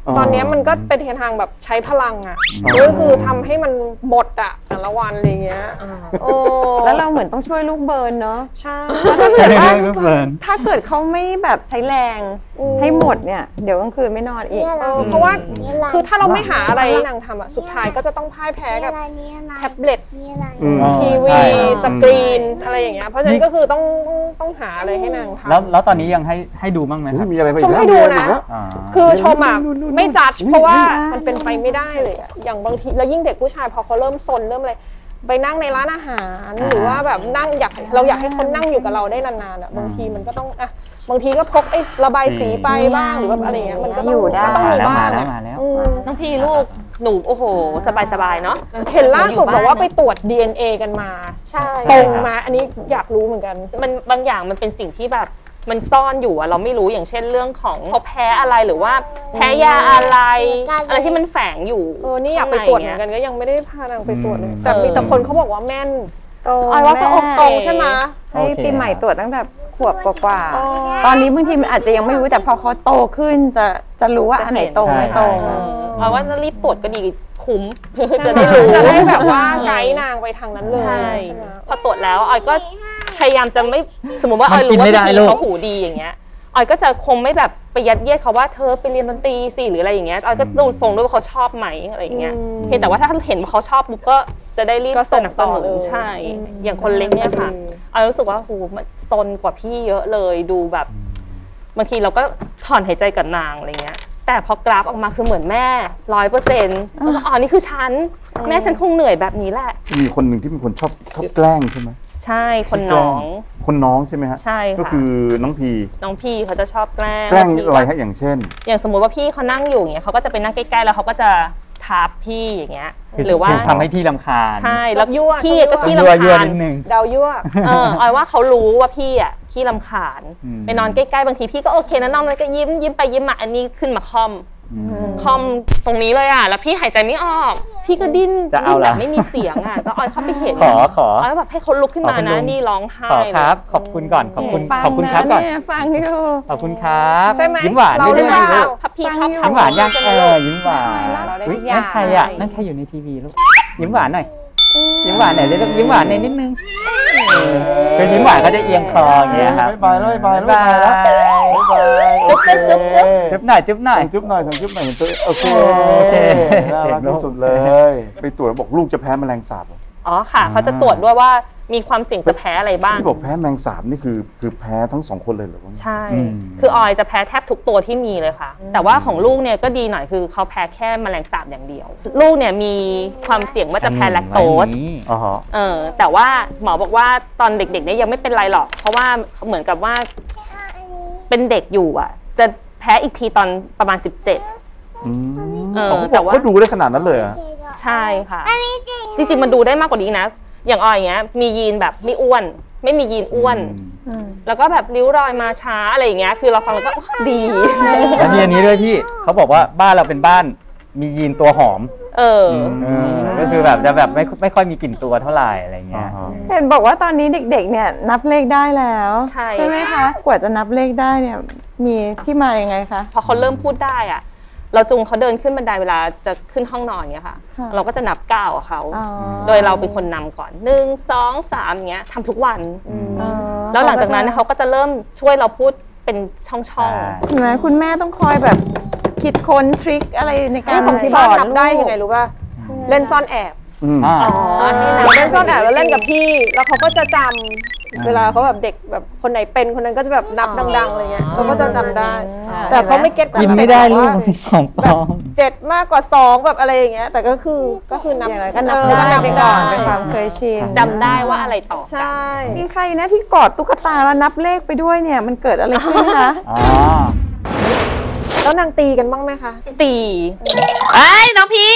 ตอนนี้มันก็เป็นทางแบบใช้พลังอ่ะก็คือทำให้มันหมดอ่ะแต่ละวันอะไรเงี้ยโอ้แล้วเราเหมือนต้องช่วยลูกเบิร์นเนาะใช่ถ้าเกิดว่าถ้าเกิดเขาไม่แบบใช้แรงให้หมดเนี่ยเดี๋ยวกลางคืนไม่นอนอีกเพราะว่าคือถ้าเราไม่หาอะไรให้นางทำอ่ะสุดท้ายก็จะต้องพ่ายแพ้กับแท็บเล็ตทีวีสกรีนอะไรอย่างเงี้ยเพราะฉะนั้นก็คือต้องต้องหาอะไรให้นางทำแล้วแล้วตอนนี้ยังให้ให้ดูบ้างไหมครับมีอะไรไปชมให้ดูนะคือชมอ่ะไม่จัดเพราะว่ามันเป็นไปไม่ได้เลยอ่ะอย่างบางทีแล้วยิ่งเด็กผู้ชายพอเขาเริ่มซนเริ่มอะไรไปนั่งในร้านอาหารหรือว่าแบบนั่งอยากเราอยากให้คนนั่งอยู่กับเราได้นานๆอ่ะบางทีมันก็ต้องอ่ะบางทีก็พกไอ้ระบายสีไปบ้างหรือว่าอะไรเงี้ยมันก็ต้องต้องมีบ้างน้องพี่ลูกหนูโอ้โหสบายๆเนาะเห็นล่าสุดบอกว่าไปตรวจ ดี เอ็น เอ กันมาใช่ตรงมาอันนี้อยากรู้เหมือนกันมันบางอย่างมันเป็นสิ่งที่แบบมันซ่อนอยู่อะเราไม่รู้อย่างเช่นเรื่องของเขาแพ้อะไรหรือว่าแพ้ยาอะไรอะไรที่มันแฝงอยู่เออนี่อยากไปตรวจเหมือนกันก็ยังไม่ได้พานางไปตรวจเลยแต่มีแต่คนเขาบอกว่าแม่นไอ้ว่าก็อกตรงใช่ไหมให้ปีใหม่ตรวจตั้งแต่ขวบกว่าๆตอนนี้บางทีมันอาจจะยังไม่รู้แต่พอเขาโตขึ้นจะจะรู้ว่าอันไหนตรงไม่ตรงเอาว่ารีบตรวจก็ดีคุ้มจะได้รู้จะได้แบบว่าไกด์นางไปทางนั้นเลยใช่พอตรวจแล้วออยก็พยายามจะไม่สมมติว่าออยรู้ว่าพี่เขาหูดีอย่างเงี้ยออยก็จะคงไม่แบบไปยัดเยียดเขาว่าเธอไปเรียนดนตรีสิหรืออะไรอย่างเงี้ยออยก็ดูทรงด้วยว่าเขาชอบไหมอะไรอย่างเงี้ยเพียงแต่ว่าถ้าเห็นว่าเขาชอบปุ๊บก็จะได้รีบสนับสนุนใช่อย่างคนเล็กเนี่ยค่ะออยรู้สึกว่าโหมันซนกว่าพี่เยอะเลยดูแบบบางทีเราก็ถอนหายใจกับนางอะไรเงี้ยแต่พอกราฟออกมาคือเหมือนแม่ร้อยเปอร์เซ็นต์อ๋อนี่คือฉันแม่ฉันคงเหนื่อยแบบนี้แหละมีคนหนึ่งที่เป็นคนชอบชอบแกล้งใช่ไหมใช่คนน้องคนน้องใช่ไหมฮะใช่ค่ะก็คือน้องพีน้องพีเขาจะชอบแกล้งแกล้งอะไรฮะอย่างเช่นอย่างสมมติว่าพี่เขานั่งอยู่อย่างเงี้ยเขาก็จะไปนั่งใกล้ๆแล้วเขาก็จะทับพี่อย่างเงี้ยหรือว่าทำให้พี่รำคาญใช่แล้วพี่ก็ขี้รำคาญเดายั่วเออออยว่าเขารู้ว่าพี่อ่ะขี้รำคาญไปนอนใกล้ๆบางทีพี่ก็โอเคนะน้องมันก็ยิ้มยิ้มไปยิ้มมาอันนี้ขึ้นมาคอมคอมตรงนี้เลยอ่ะแล้วพี่หายใจไม่ออกพี่ก็ดิ้นดิ้นแบบไม่มีเสียงอ่ะแล้วออยเข้าไปเห็นขอขอออยแบบให้เขาลุกขึ้นมานะนี่ร้องไห้ขอครับขอบคุณก่อนขอบคุณขอบคุณครับก่อนฟังอยู่ขอบคุณครับใช่ไหมยิ้มหวานเราได้แล้วพี่ชอบยิ้มหวานยังเออยิ้มหวานนั่นใครอ่ะนั่นใครอยู่ในทีวีลูกยิ้มหวานหน่อยยิ้มหวานหน่อยเลยลูกยิ้มหวานในนิดนึงคือยิ้มหวานเขาจะเอียงคออย่างเงี้ยครับบายบายบายบายจุ๊บจุ๊บจุ๊บจุ๊บจุ๊บหน่อยจุ๊บหน่อยจุ๊บหน่อยจุ๊บหน่อยโอเคน่ารักที่สุดเลย ไปตรวจบอกลูกจะแพ้แมลงสาบอ๋อค่ะเขาจะตรวจด้วยว่ามีความเสี่ยงจะแพ้อะไรบ้างที่บอกแพ้แมลงสาบนี่คือคือแพ้ทั้งสองคนเลยหรือว่าใช่คือออยจะแพ้แทบทุกตัวที่มีเลยค่ะแต่ว่าของลูกเนี่ยก็ดีหน่อยคือเขาแพ้แค่แมลงสาบอย่างเดียวลูกเนี่ยมีความเสี่ยงว่าจะแพ้แลคโตสเออแต่ว่าหมอบอกว่าตอนเด็กๆเนี่ยยังไม่เป็นไรหรอกเพราะว่าเหมือนกับว่าเป็นเด็กอยู่อ่ะจะแพ้อีกทีตอนประมาณสิบเจ็ดเออแต่ว่าดูได้ขนาดนั้นเลยอ่ะใช่ค่ะจริงๆมันดูได้มากกว่านี้นะอย่างออยอย่างเงี้ยมียีนแบบไม่อ้วนไม่มียีนอ้วนแล้วก็แบบริ้วรอยมาช้าอะไรอย่างเงี้ยคือเราฟังแล้วก็ดีแล้วมีอันนี้ด้วยพี่เขาบอกว่าบ้านเราเป็นบ้านมียีนตัวหอมเออก็คือแบบจะแบบไม่ไม่ค่อยมีกลิ่นตัวเท่าไหร่อะไรเงี้ยเห็นบอกว่าตอนนี้เด็กๆเนี่ยนับเลขได้แล้วใช่ใช่ไหมคะกว่าจะนับเลขได้เนี่ยมีที่มายังไงคะพอเขาเริ่มพูดได้อ่ะเราจูงเขาเดินขึ้นบันไดเวลาจะขึ้นห้องนอนเงี้ยค่ะเราก็จะนับก้าวกับเขาโดยเราเป็นคนนำก่อนหนึ่งสองสามเงี้ยทำทุกวันแล้วหลังจากนั้นเขาก็จะเริ่มช่วยเราพูดเป็นช่องๆเห็นไหมคุณแม่ต้องคอยแบบคิดค้นทริคอะไรในการของที่บ้านนับได้ยังไงรู้ป่ะเล่นซ่อนแอบอ๋อเล่นซ่อนแอบแล้วเล่นกับพี่แล้วเขาก็จะจำเวลาเขาแบบเด็กแบบคนไหนเป็นคนนั้นก็จะแบบนับดังๆอะไรเงี้ยเขาก็จะจำได้แต่เขาไม่เก็ตกินไม่ได้ลูกของปลอมเจ็ดมากกว่าสองแบบอะไรอย่างเงี้ยแต่ก็คือก็คือนับก็นับได้ไปก่อนเป็นความเคยชินจำได้ว่าอะไรต่อใช่มีใครนะที่กอดตุ๊กตาแล้วนับเลขไปด้วยเนี่ยมันเกิดอะไรขึ้นคะอ๋อแล้วนางตีกันบ้างไหมคะตีไอ้น้องพี่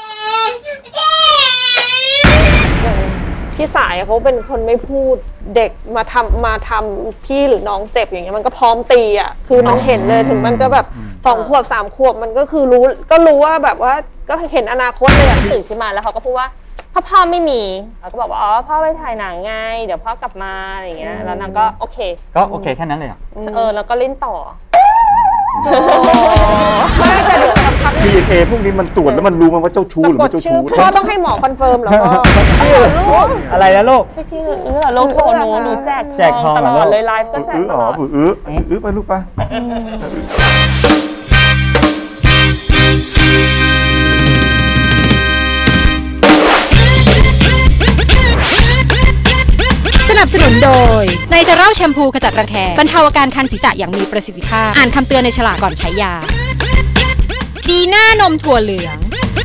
พี่สายเขาเป็นคนไม่พูดเด็กมาทำมาทำพี่หรือน้องเจ็บอย่างเงี้ยมันก็พร้อมตีอ่ะคือมันเห็นเลยถึงมันจะแบบสองขวบสามขวบมันก็คือรู้ก็รู้ว่าแบบว่าก็เห็นอนาคตเลยตื่นขึ้นมาแล้วเขาก็พูดว่าพ่อพ่อไม่มีเขาก็บอกว่าอ๋อพ่อไปถ่ายหนังไงเดี๋ยวพ่อกลับมาอะไรเงี้ยแล้วนางก็โอเคก็โอเคแค่นั้นเลยอ่ะเออแล้วก็เล่นต่อไม่แต่เดี๋ยวสำคัญดี เอ็น เอ พวกนี้มันตรวจแล้วมันรู้มันว่าเจ้าชู้หรือไม่เจ้าชู้พ่อต้องให้หมอคอนเฟิร์มเหรอพ่ออะไรนะลูกพี่ทีเออโลโก้หนูหนูแจกแจกทองตลอเหรดอเลยไลฟ์ก็แจกอื้อตอ๋อลอดอื้ออื้อไปลูกไปสนับสนุนโดยไนเจอรัลแชมพูขจัดรังแคบรรเทาอาการคันศีรษะอย่างมีประสิทธิภาพอ่านคำเตือนในฉลากก่อนใช้ยาดีน่านมถั่วเหลือง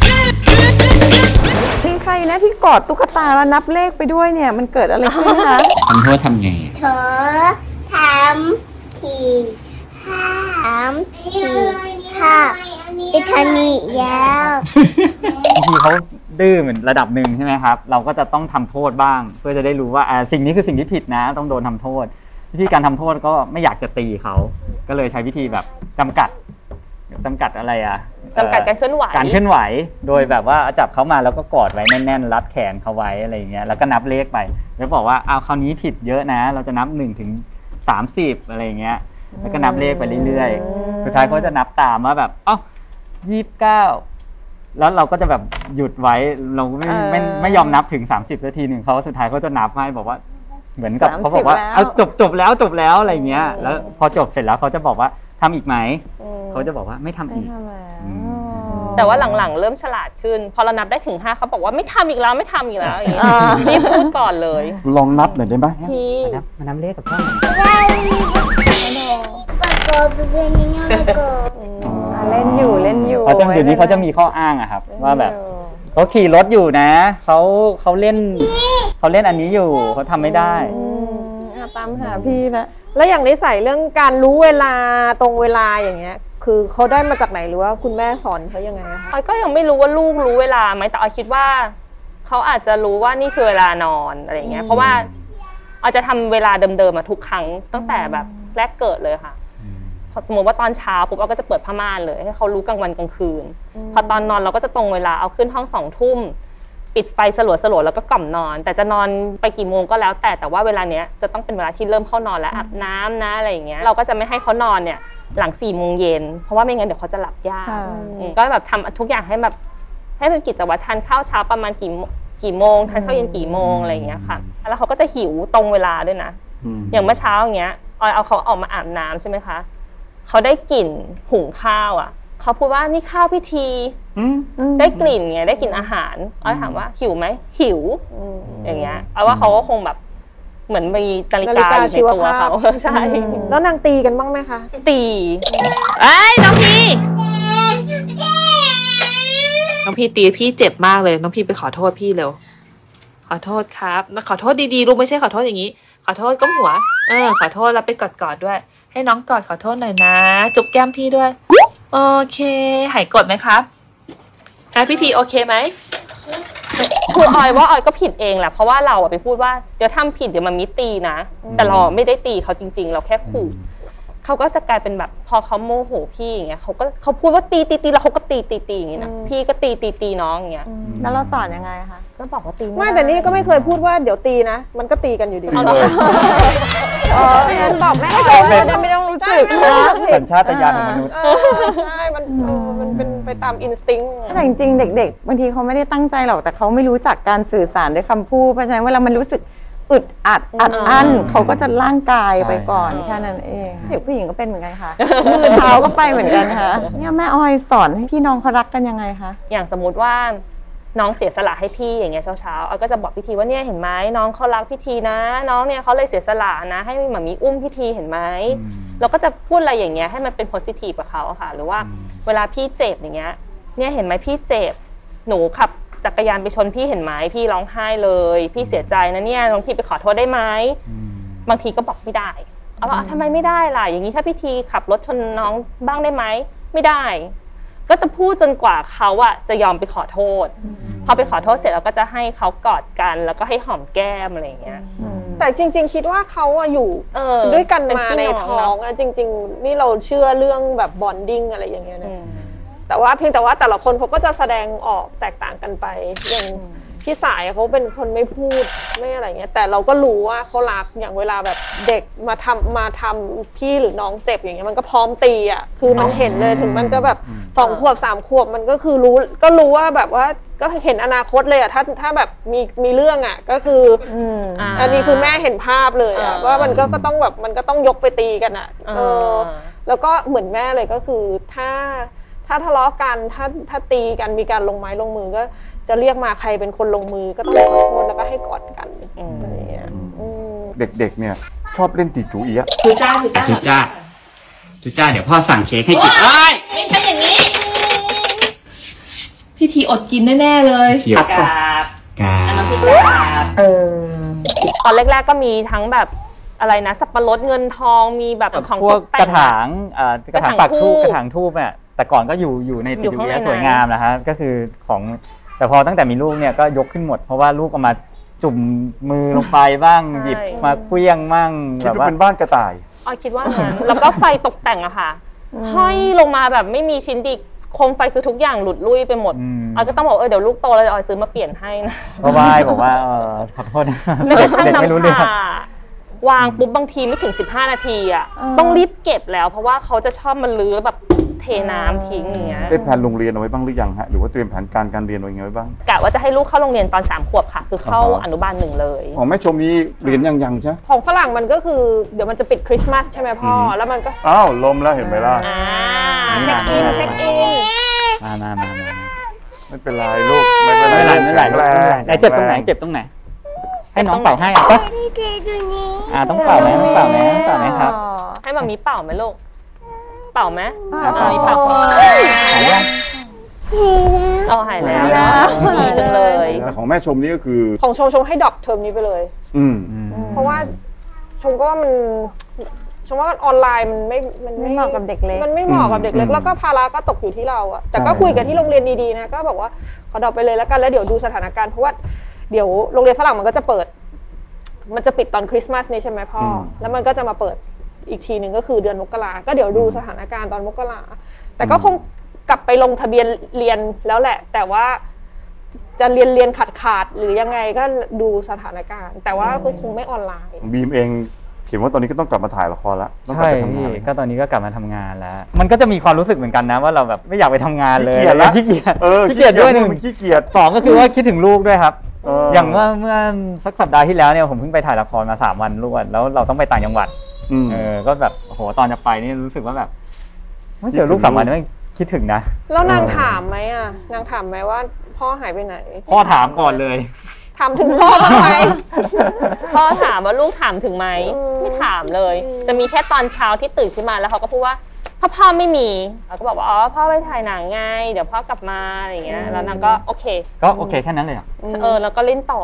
มีใครนะที่กอดตุ๊กตาแล้วนับเลขไปด้วยเนี่ยมันเกิดอะไรขึ้นคะทำโทษทำไงเธอทำทีห้าสามทีห้าอิตาลียาวบางทีเขาดื้อเหมือนระดับหนึ่งใช่ไหมครับเราก็จะต้องทำโทษบ้าง เพื่อจะได้รู้ว่าอ่าสิ่งนี้คือสิ่งที่ผิดนะต้องโดนทำโทษ วิธีการทำโทษก็ไม่อยากจะตีเขาก็เลยใช้วิธีแบบจำกัดจำกัดอะไรอ่ะจำกัดการเคลื่อนไหวการเคลื่อนไหวโดยแบบว่าจับเขามาแล้วก็กอดไว้แน่นๆรัดแขนเขาไว้อะไรอย่างเงี้ยแล้วก็นับเลขไปแล้วบอกว่าเอาคราวนี้ผิดเยอะนะ เราจะนับหนึ่งถึงสามสิบอะไรอย่างเงี้ยแล้วก็นับเลขไปเรื่อยๆสุดท้ายเขาจะนับตามว่าแบบอ๋อยี่สิบเก้าแล้วเราก็จะแบบหยุดไว้เราไม่ไม่ไม่ยอมนับถึงสามสิบนาทีหนึ่งเขาสุดท้ายเขาจะนับให้บอกว่าเหมือนกับเขาบอกว่าเอาจบจบแล้วจบแล้วอะไรเงี้ยแล้วพอจบเสร็จแล้วเขาจะบอกว่าทำอีกไหมเขาจะบอกว่าไม่ทำอีกแต่ว่าหลังๆเริ่มฉลาดขึ้นพอเรานับได้ถึงห้าเขาบอกว่าไม่ทำอีกแล้วไม่ทำอีกแล้วอย่างเงี้ยรีบพูดก่อนเลยลองนับหน่อยได้ไหมทีมานับเลขกับพ่อเล่นอยู่เล่นอยู่เขาจะอยู่นี้เขาจะมีข้ออ้างอะครับว่าแบบเขาขี่รถอยู่นะเขาเขาเล่นเขาเล่นอันนี้อยู่เขาทำไม่ได้ตามหาพี่นะแล้วอย่างนิสัยเรื่องการรู้เวลาตรงเวลาอย่างเงี้ยคือเขาได้มาจากไหนหรือว่าคุณแม่สอนเขายังไงคะออยก็ยังไม่รู้ว่าลูกรู้เวลาไหมแต่ออยคิดว่าเขาอาจจะรู้ว่านี่คือเวลานอนอะไรเงี้ยเพราะว่าออยจะทำเวลาเดิมๆมาทุกครั้งตั้งแต่แบบแรกเกิดเลยค่ะพอสมมติว่าตอนเช้าปุ๊บเราก็จะเปิดผ้าม่านเลยให้เขารู้กลางวันกลางคืนพอตอนนอนเราก็จะตรงเวลาเอาขึ้นห้องสองทุ่มปิดไฟสลัวสลัวแล้วก็กล่อมนอนแต่จะนอนไปกี่โมงก็แล้วแต่แต่ว่าเวลาเนี้ยจะต้องเป็นเวลาที่เริ่มเข้านอนแล้วอาบน้ำนะอะไรอย่างเงี้ยเราก็จะไม่ให้เขานอนเนี่ยหลังสี่โมงเย็นเพราะว่าไม่งั้นเดี๋ยวเขาจะหลับยากก็แบบทำทุกอย่างให้แบบให้เป็นกิจวัตรทานข้าวเช้าประมาณกี่กี่โมงทานข้าวเย็นกี่โมงอะไรอย่างเงี้ยค่ะแล้วเขาก็จะหิวตรงเวลาด้วยนะอย่างเมื่อเช้าอย่างเงี้ยออยเอาเขาออกมาอาบน้ำใช่ไหมคะเขาได้กลิ่นหุงข้าวอ่ะเขาพูดว่านี่ข้าวพิธีได้กลิ่นไงได้กลิ่นอาหารออยถามว่าหิวไหมหิวอย่างเงี้ยเอาว่าเขาก็คงแบบเหมือนมีนาฬิกาอยู่ในตัวเขาใช่แล้วนางตีกันบ้างไหมคะตีเอ้ยน้องพี่น้องพี่ตีพี่เจ็บมากเลยน้องพี่ไปขอโทษพี่เร็วขอโทษครับมาขอโทษดีๆลูกไม่ใช่ขอโทษอย่างนี้ขอโทษก้มหัวเออขอโทษแล้วไปกอดๆด้วยให้น้องกอดขอโทษหน่อยนะจุ๊บแก้มพี่ด้วยโอเคหายกดไหมครับอ่ะพี่ทีโอเคไหมคือออยว่าออยก็ผิดเองแหละเพราะว่าเราไปพูดว่าเดี๋ยวทำผิดเดี๋ยวมันมิตีนะแต่เราไม่ได้ตีเขาจริงๆเราแค่ขู่เขาก็จะกลายเป็นแบบพอเขาโมโหพี่อย่างเงี้ยเขาก็เขาพูดว่าตีตีตีแล้วเขาก็ตีตีตีอย่างเงี้ยนะพี่ก็ตีตีตีน้องอย่างเงี้ยแล้วเราสอนยังไงคะก็บอกว่าตีไม่แต่นี่ก็ไม่เคยพูดว่าเดี๋ยวตีนะมันก็ตีกันอยู่ดีอ๋องั้นบอกแม่ไม่เคยไม่ต้องรู้สึกสัญชาตญาณของมนุษย์ใช่มันมันเป็นไปตามอินสติ้งแต่จริงๆเด็กๆบางทีเขาไม่ได้ตั้งใจหรอกแต่เขาไม่รู้จักการสื่อสารด้วยคำพูดเพราะฉะนั้นเวลามันรู้สึกอึดอัดอัดอั้นเขาก็จะร่างกายไปก่อนแค่นั้นเองเด็กผู้หญิงก็เป็นเหมือนกันค่ะมือเท้าก็ไปเหมือนกันค่ะเนี่ยแม่ออยสอนให้พี่น้องเขารักกันยังไงคะอย่างสมมติว่าน้องเสียสละให้พี่อย่างเงี้ยเช้าๆออยก็จะบอกพิธีว่าเนี่ยเห็นไหมน้องเขารักพิธีนะน้องเนี่ยเขาเลยเสียสละนะให้หมามีอุ้มพิธีเห็นไหมเราก็จะพูดอะไรอย่างเงี้ยให้มันเป็นโพสิทีฟกับเขาค่ะหรือว่าเวลาพี่เจ็บอย่างเงี้ยเนี่ยเห็นไหมพี่เจ็บหนูขับจักรยานไปชนพี่เห็นไหมพี่ร้องไห้เลยพี่เสียใจนะเนี่ยน้องพี่ไปขอโทษได้ไหมบางทีก็บอกไม่ได้เอาว่าทำไมไม่ได้ล่ะอย่างนี้ถ้าพิธีขับรถชนน้องบ้างได้ไหมไม่ได้ก็จะพูดจนกว่าเขาอะจะยอมไปขอโทษพอไปขอโทษเสร็จเราก็จะให้เขากอดกันแล้วก็ให้หอมแก้มอะไรอย่างเงี้ยแต่จริงๆคิดว่าเขาอยู่ด้วยกันมาในท้องอะจริงๆนี่เราเชื่อเรื่องแบบบอนดิ้งอะไรอย่างเงี้ยนะแต่ว่าเพียงแต่ว่าแต่ละคนเขาก็จะแสดงออกแตกต่างกันไปอย่างพี่สายเขาเป็นคนไม่พูดไม่อะไรเงี้ยแต่เราก็รู้ว่าเขารักอย่างเวลาแบบเด็กมาทำมาทำพี่หรือน้องเจ็บอย่างเงี้ยมันก็พร้อมตีอ่ะคือมันเห็นเลยถึงมันจะแบบสองขวบสามขวบมันก็คือรู้ก็รู้ว่าแบบว่าก็เห็นอนาคตเลยอ่ะถ้าถ้าแบบมีมีเรื่องอ่ะก็คืออันนี้คือแม่เห็นภาพเลยอ่ะว่ามันก็ก็ต้องแบบมันก็ต้องยกไปตีกันอ่ะเออแล้วก็เหมือนแม่เลยก็คือถ้าถ้าทะเลาะกันถ้าถ้าตีกันมีการลงไม้ลงมือก็จะเรียกมาใครเป็นคนลงมือก็ต้องขอโทษแล้วก็ให้กอดกันอะไรอย่างเงี้ยเด็กๆเนี่ยชอบเล่นตีจูเอียะจูจ้าจูจ้าจูจ้าจูจ้าเดี๋ยวพ่อสั่งเค้กให้กินเอ้ยไม่ใช่อย่างนี้พี่ทีอดกินแน่ๆเลยกาบกาบพี่กาบเออตอนแรกๆก็มีทั้งแบบอะไรนะสับปะรดเงินทองมีแบบของพวกกระถางกระถางปักทูบกระถางทูบเนี่ยแต่ก่อนก็อยู่อยู่ในตีจูเอียะสวยงามนะฮะก็คือของแต่พอตั้งแต่มีลูกเนี่ยก็ยกขึ้นหมดเพราะว่าลูกเอามาจุ่มมือลงไปบ้างหยิบมาเคลี้ยงมั่งคิดว่าเป็นบ้านกระต่ายอ๋อคิดว่างั้นแล้วก็ไฟตกแต่งอะค่ะห้อยลงมาแบบไม่มีชิ้นดีโคมไฟคือทุกอย่างหลุดลุ่ยไปหมดออยก็ต้องบอกเออเดี๋ยวลูกโตแล้วออยซื้อมาเปลี่ยนให้นะเพราะว่าบอกว่าเออขอโทษเด็กไม่รู้เรื่องวางปุ๊บบางทีไม่ถึงสิบห้านาทีอ่ะต้องรีบเก็บแล้วเพราะว่าเขาจะชอบมันลื้อแบบเทน้ำทิ้งอย่างเงี้ยได้แผนโรงเรียนเอาไว้บ้างหรือยังฮะหรือว่าเตรียมแผนการการเรียนไว้บ้างกะว่าจะให้ลูกเข้าโรงเรียนตอนสามขวบค่ะคือเข้าอนุบาลหนึ่งเลยของแม่ชมนี้เรียนยังยังใช่ของฝรั่งมันก็คือเดี๋ยวมันจะปิดคริสต์มาสใช่ไหมพ่อแล้วมันก็อ้าวลมแล้วเห็นไหมล่ะเช็คอินเช็คอินมามามาไม่เป็นไรลูกไม่เป็นไรไม่เป็นไรไหนเจ็บตรงไหนเจ็บตรงไหนให้น้องเป่าให้อ่ะก็อ่าต้องเป่าไหมต้องเป่าไหมต้องเป่าไหมครับให้มามีเป่าไหมลูกเป่าไหมมีเป่าหายยังอ๋อหายแล้วดีจังเลยของแม่ชมนี่ก็คือของชมชมให้ดรอปเทอมนี้ไปเลยอืมเพราะว่าชมก็ว่ามันชมว่าออนไลน์มันไม่มันไม่เหมาะกับเด็กเล็กมันไม่เหมาะกับเด็กเล็กแล้วก็ภาระก็ตกอยู่ที่เราอะแต่ก็คุยกันที่โรงเรียนดีๆนะก็บอกว่าขอดรอปไปเลยแล้วกันแล้วเดี๋ยวดูสถานการณ์เพราะว่าเดี๋ยวโรงเรียนฝรั่งมันก็จะเปิดมันจะปิดตอนคริสต์มาสนี่ใช่ไหมพ่อแล้วมันก็จะมาเปิดอีกทีหนึ่งก็คือเดือนมกราก็เดี๋ยวดูสถานการณ์ตอนมกราแต่ก็คงกลับไปลงทะเบียนเรียนแล้วแหละแต่ว่าจะเรียนเรียนขาดขาดหรือยังไงก็ดูสถานการณ์แต่ว่าคงไม่ออนไลน์บีมเองเขียนว่าตอนนี้ก็ต้องกลับมาถ่ายละครแล้วใช่ก็ตอนนี้ก็กลับมาทำงานแล้วมันก็จะมีความรู้สึกเหมือนกันนะว่าเราแบบไม่อยากไปทำงานเลยขี้เกียจขี้เกียจด้วยหนึ่งขี้เกียจสองก็คือว่าคิดถึงลูกด้วยครับอย่างเมื่อเมื่อสักสัปดาห์ที่แล้วเนี่ยผมเพิ่งไปถ่ายละครมาสามวันรวดแล้วเราต้องไปต่างจังหวัดเออก็แบบโหตอนจะไปนี่รู้สึกว่าแบบไม่เจอลูกสามวันไม่คิดถึงนะแล้วนางถามไหมอ่ะนางถามไหมว่าพ่อหายไปไหนพ่อถามก่อนเลยถามถึงพ่อไหมพ่อถามว่าลูกถามถึงไหมไม่ถามเลยจะมีแค่ตอนเช้าที่ตื่นขึ้นมาแล้วเขาก็พูดว่าพ่อพ่อไม่มีเราก็บอกว่าอ๋อพ่อไปถ่ายหนังไงเดี๋ยวพ่อกลับมาอะไรอย่างเงี้ยแล้วนางก็โอเคก็โอเคแค่นั้นเลยอ่ะเออแล้วก็เล่นต่อ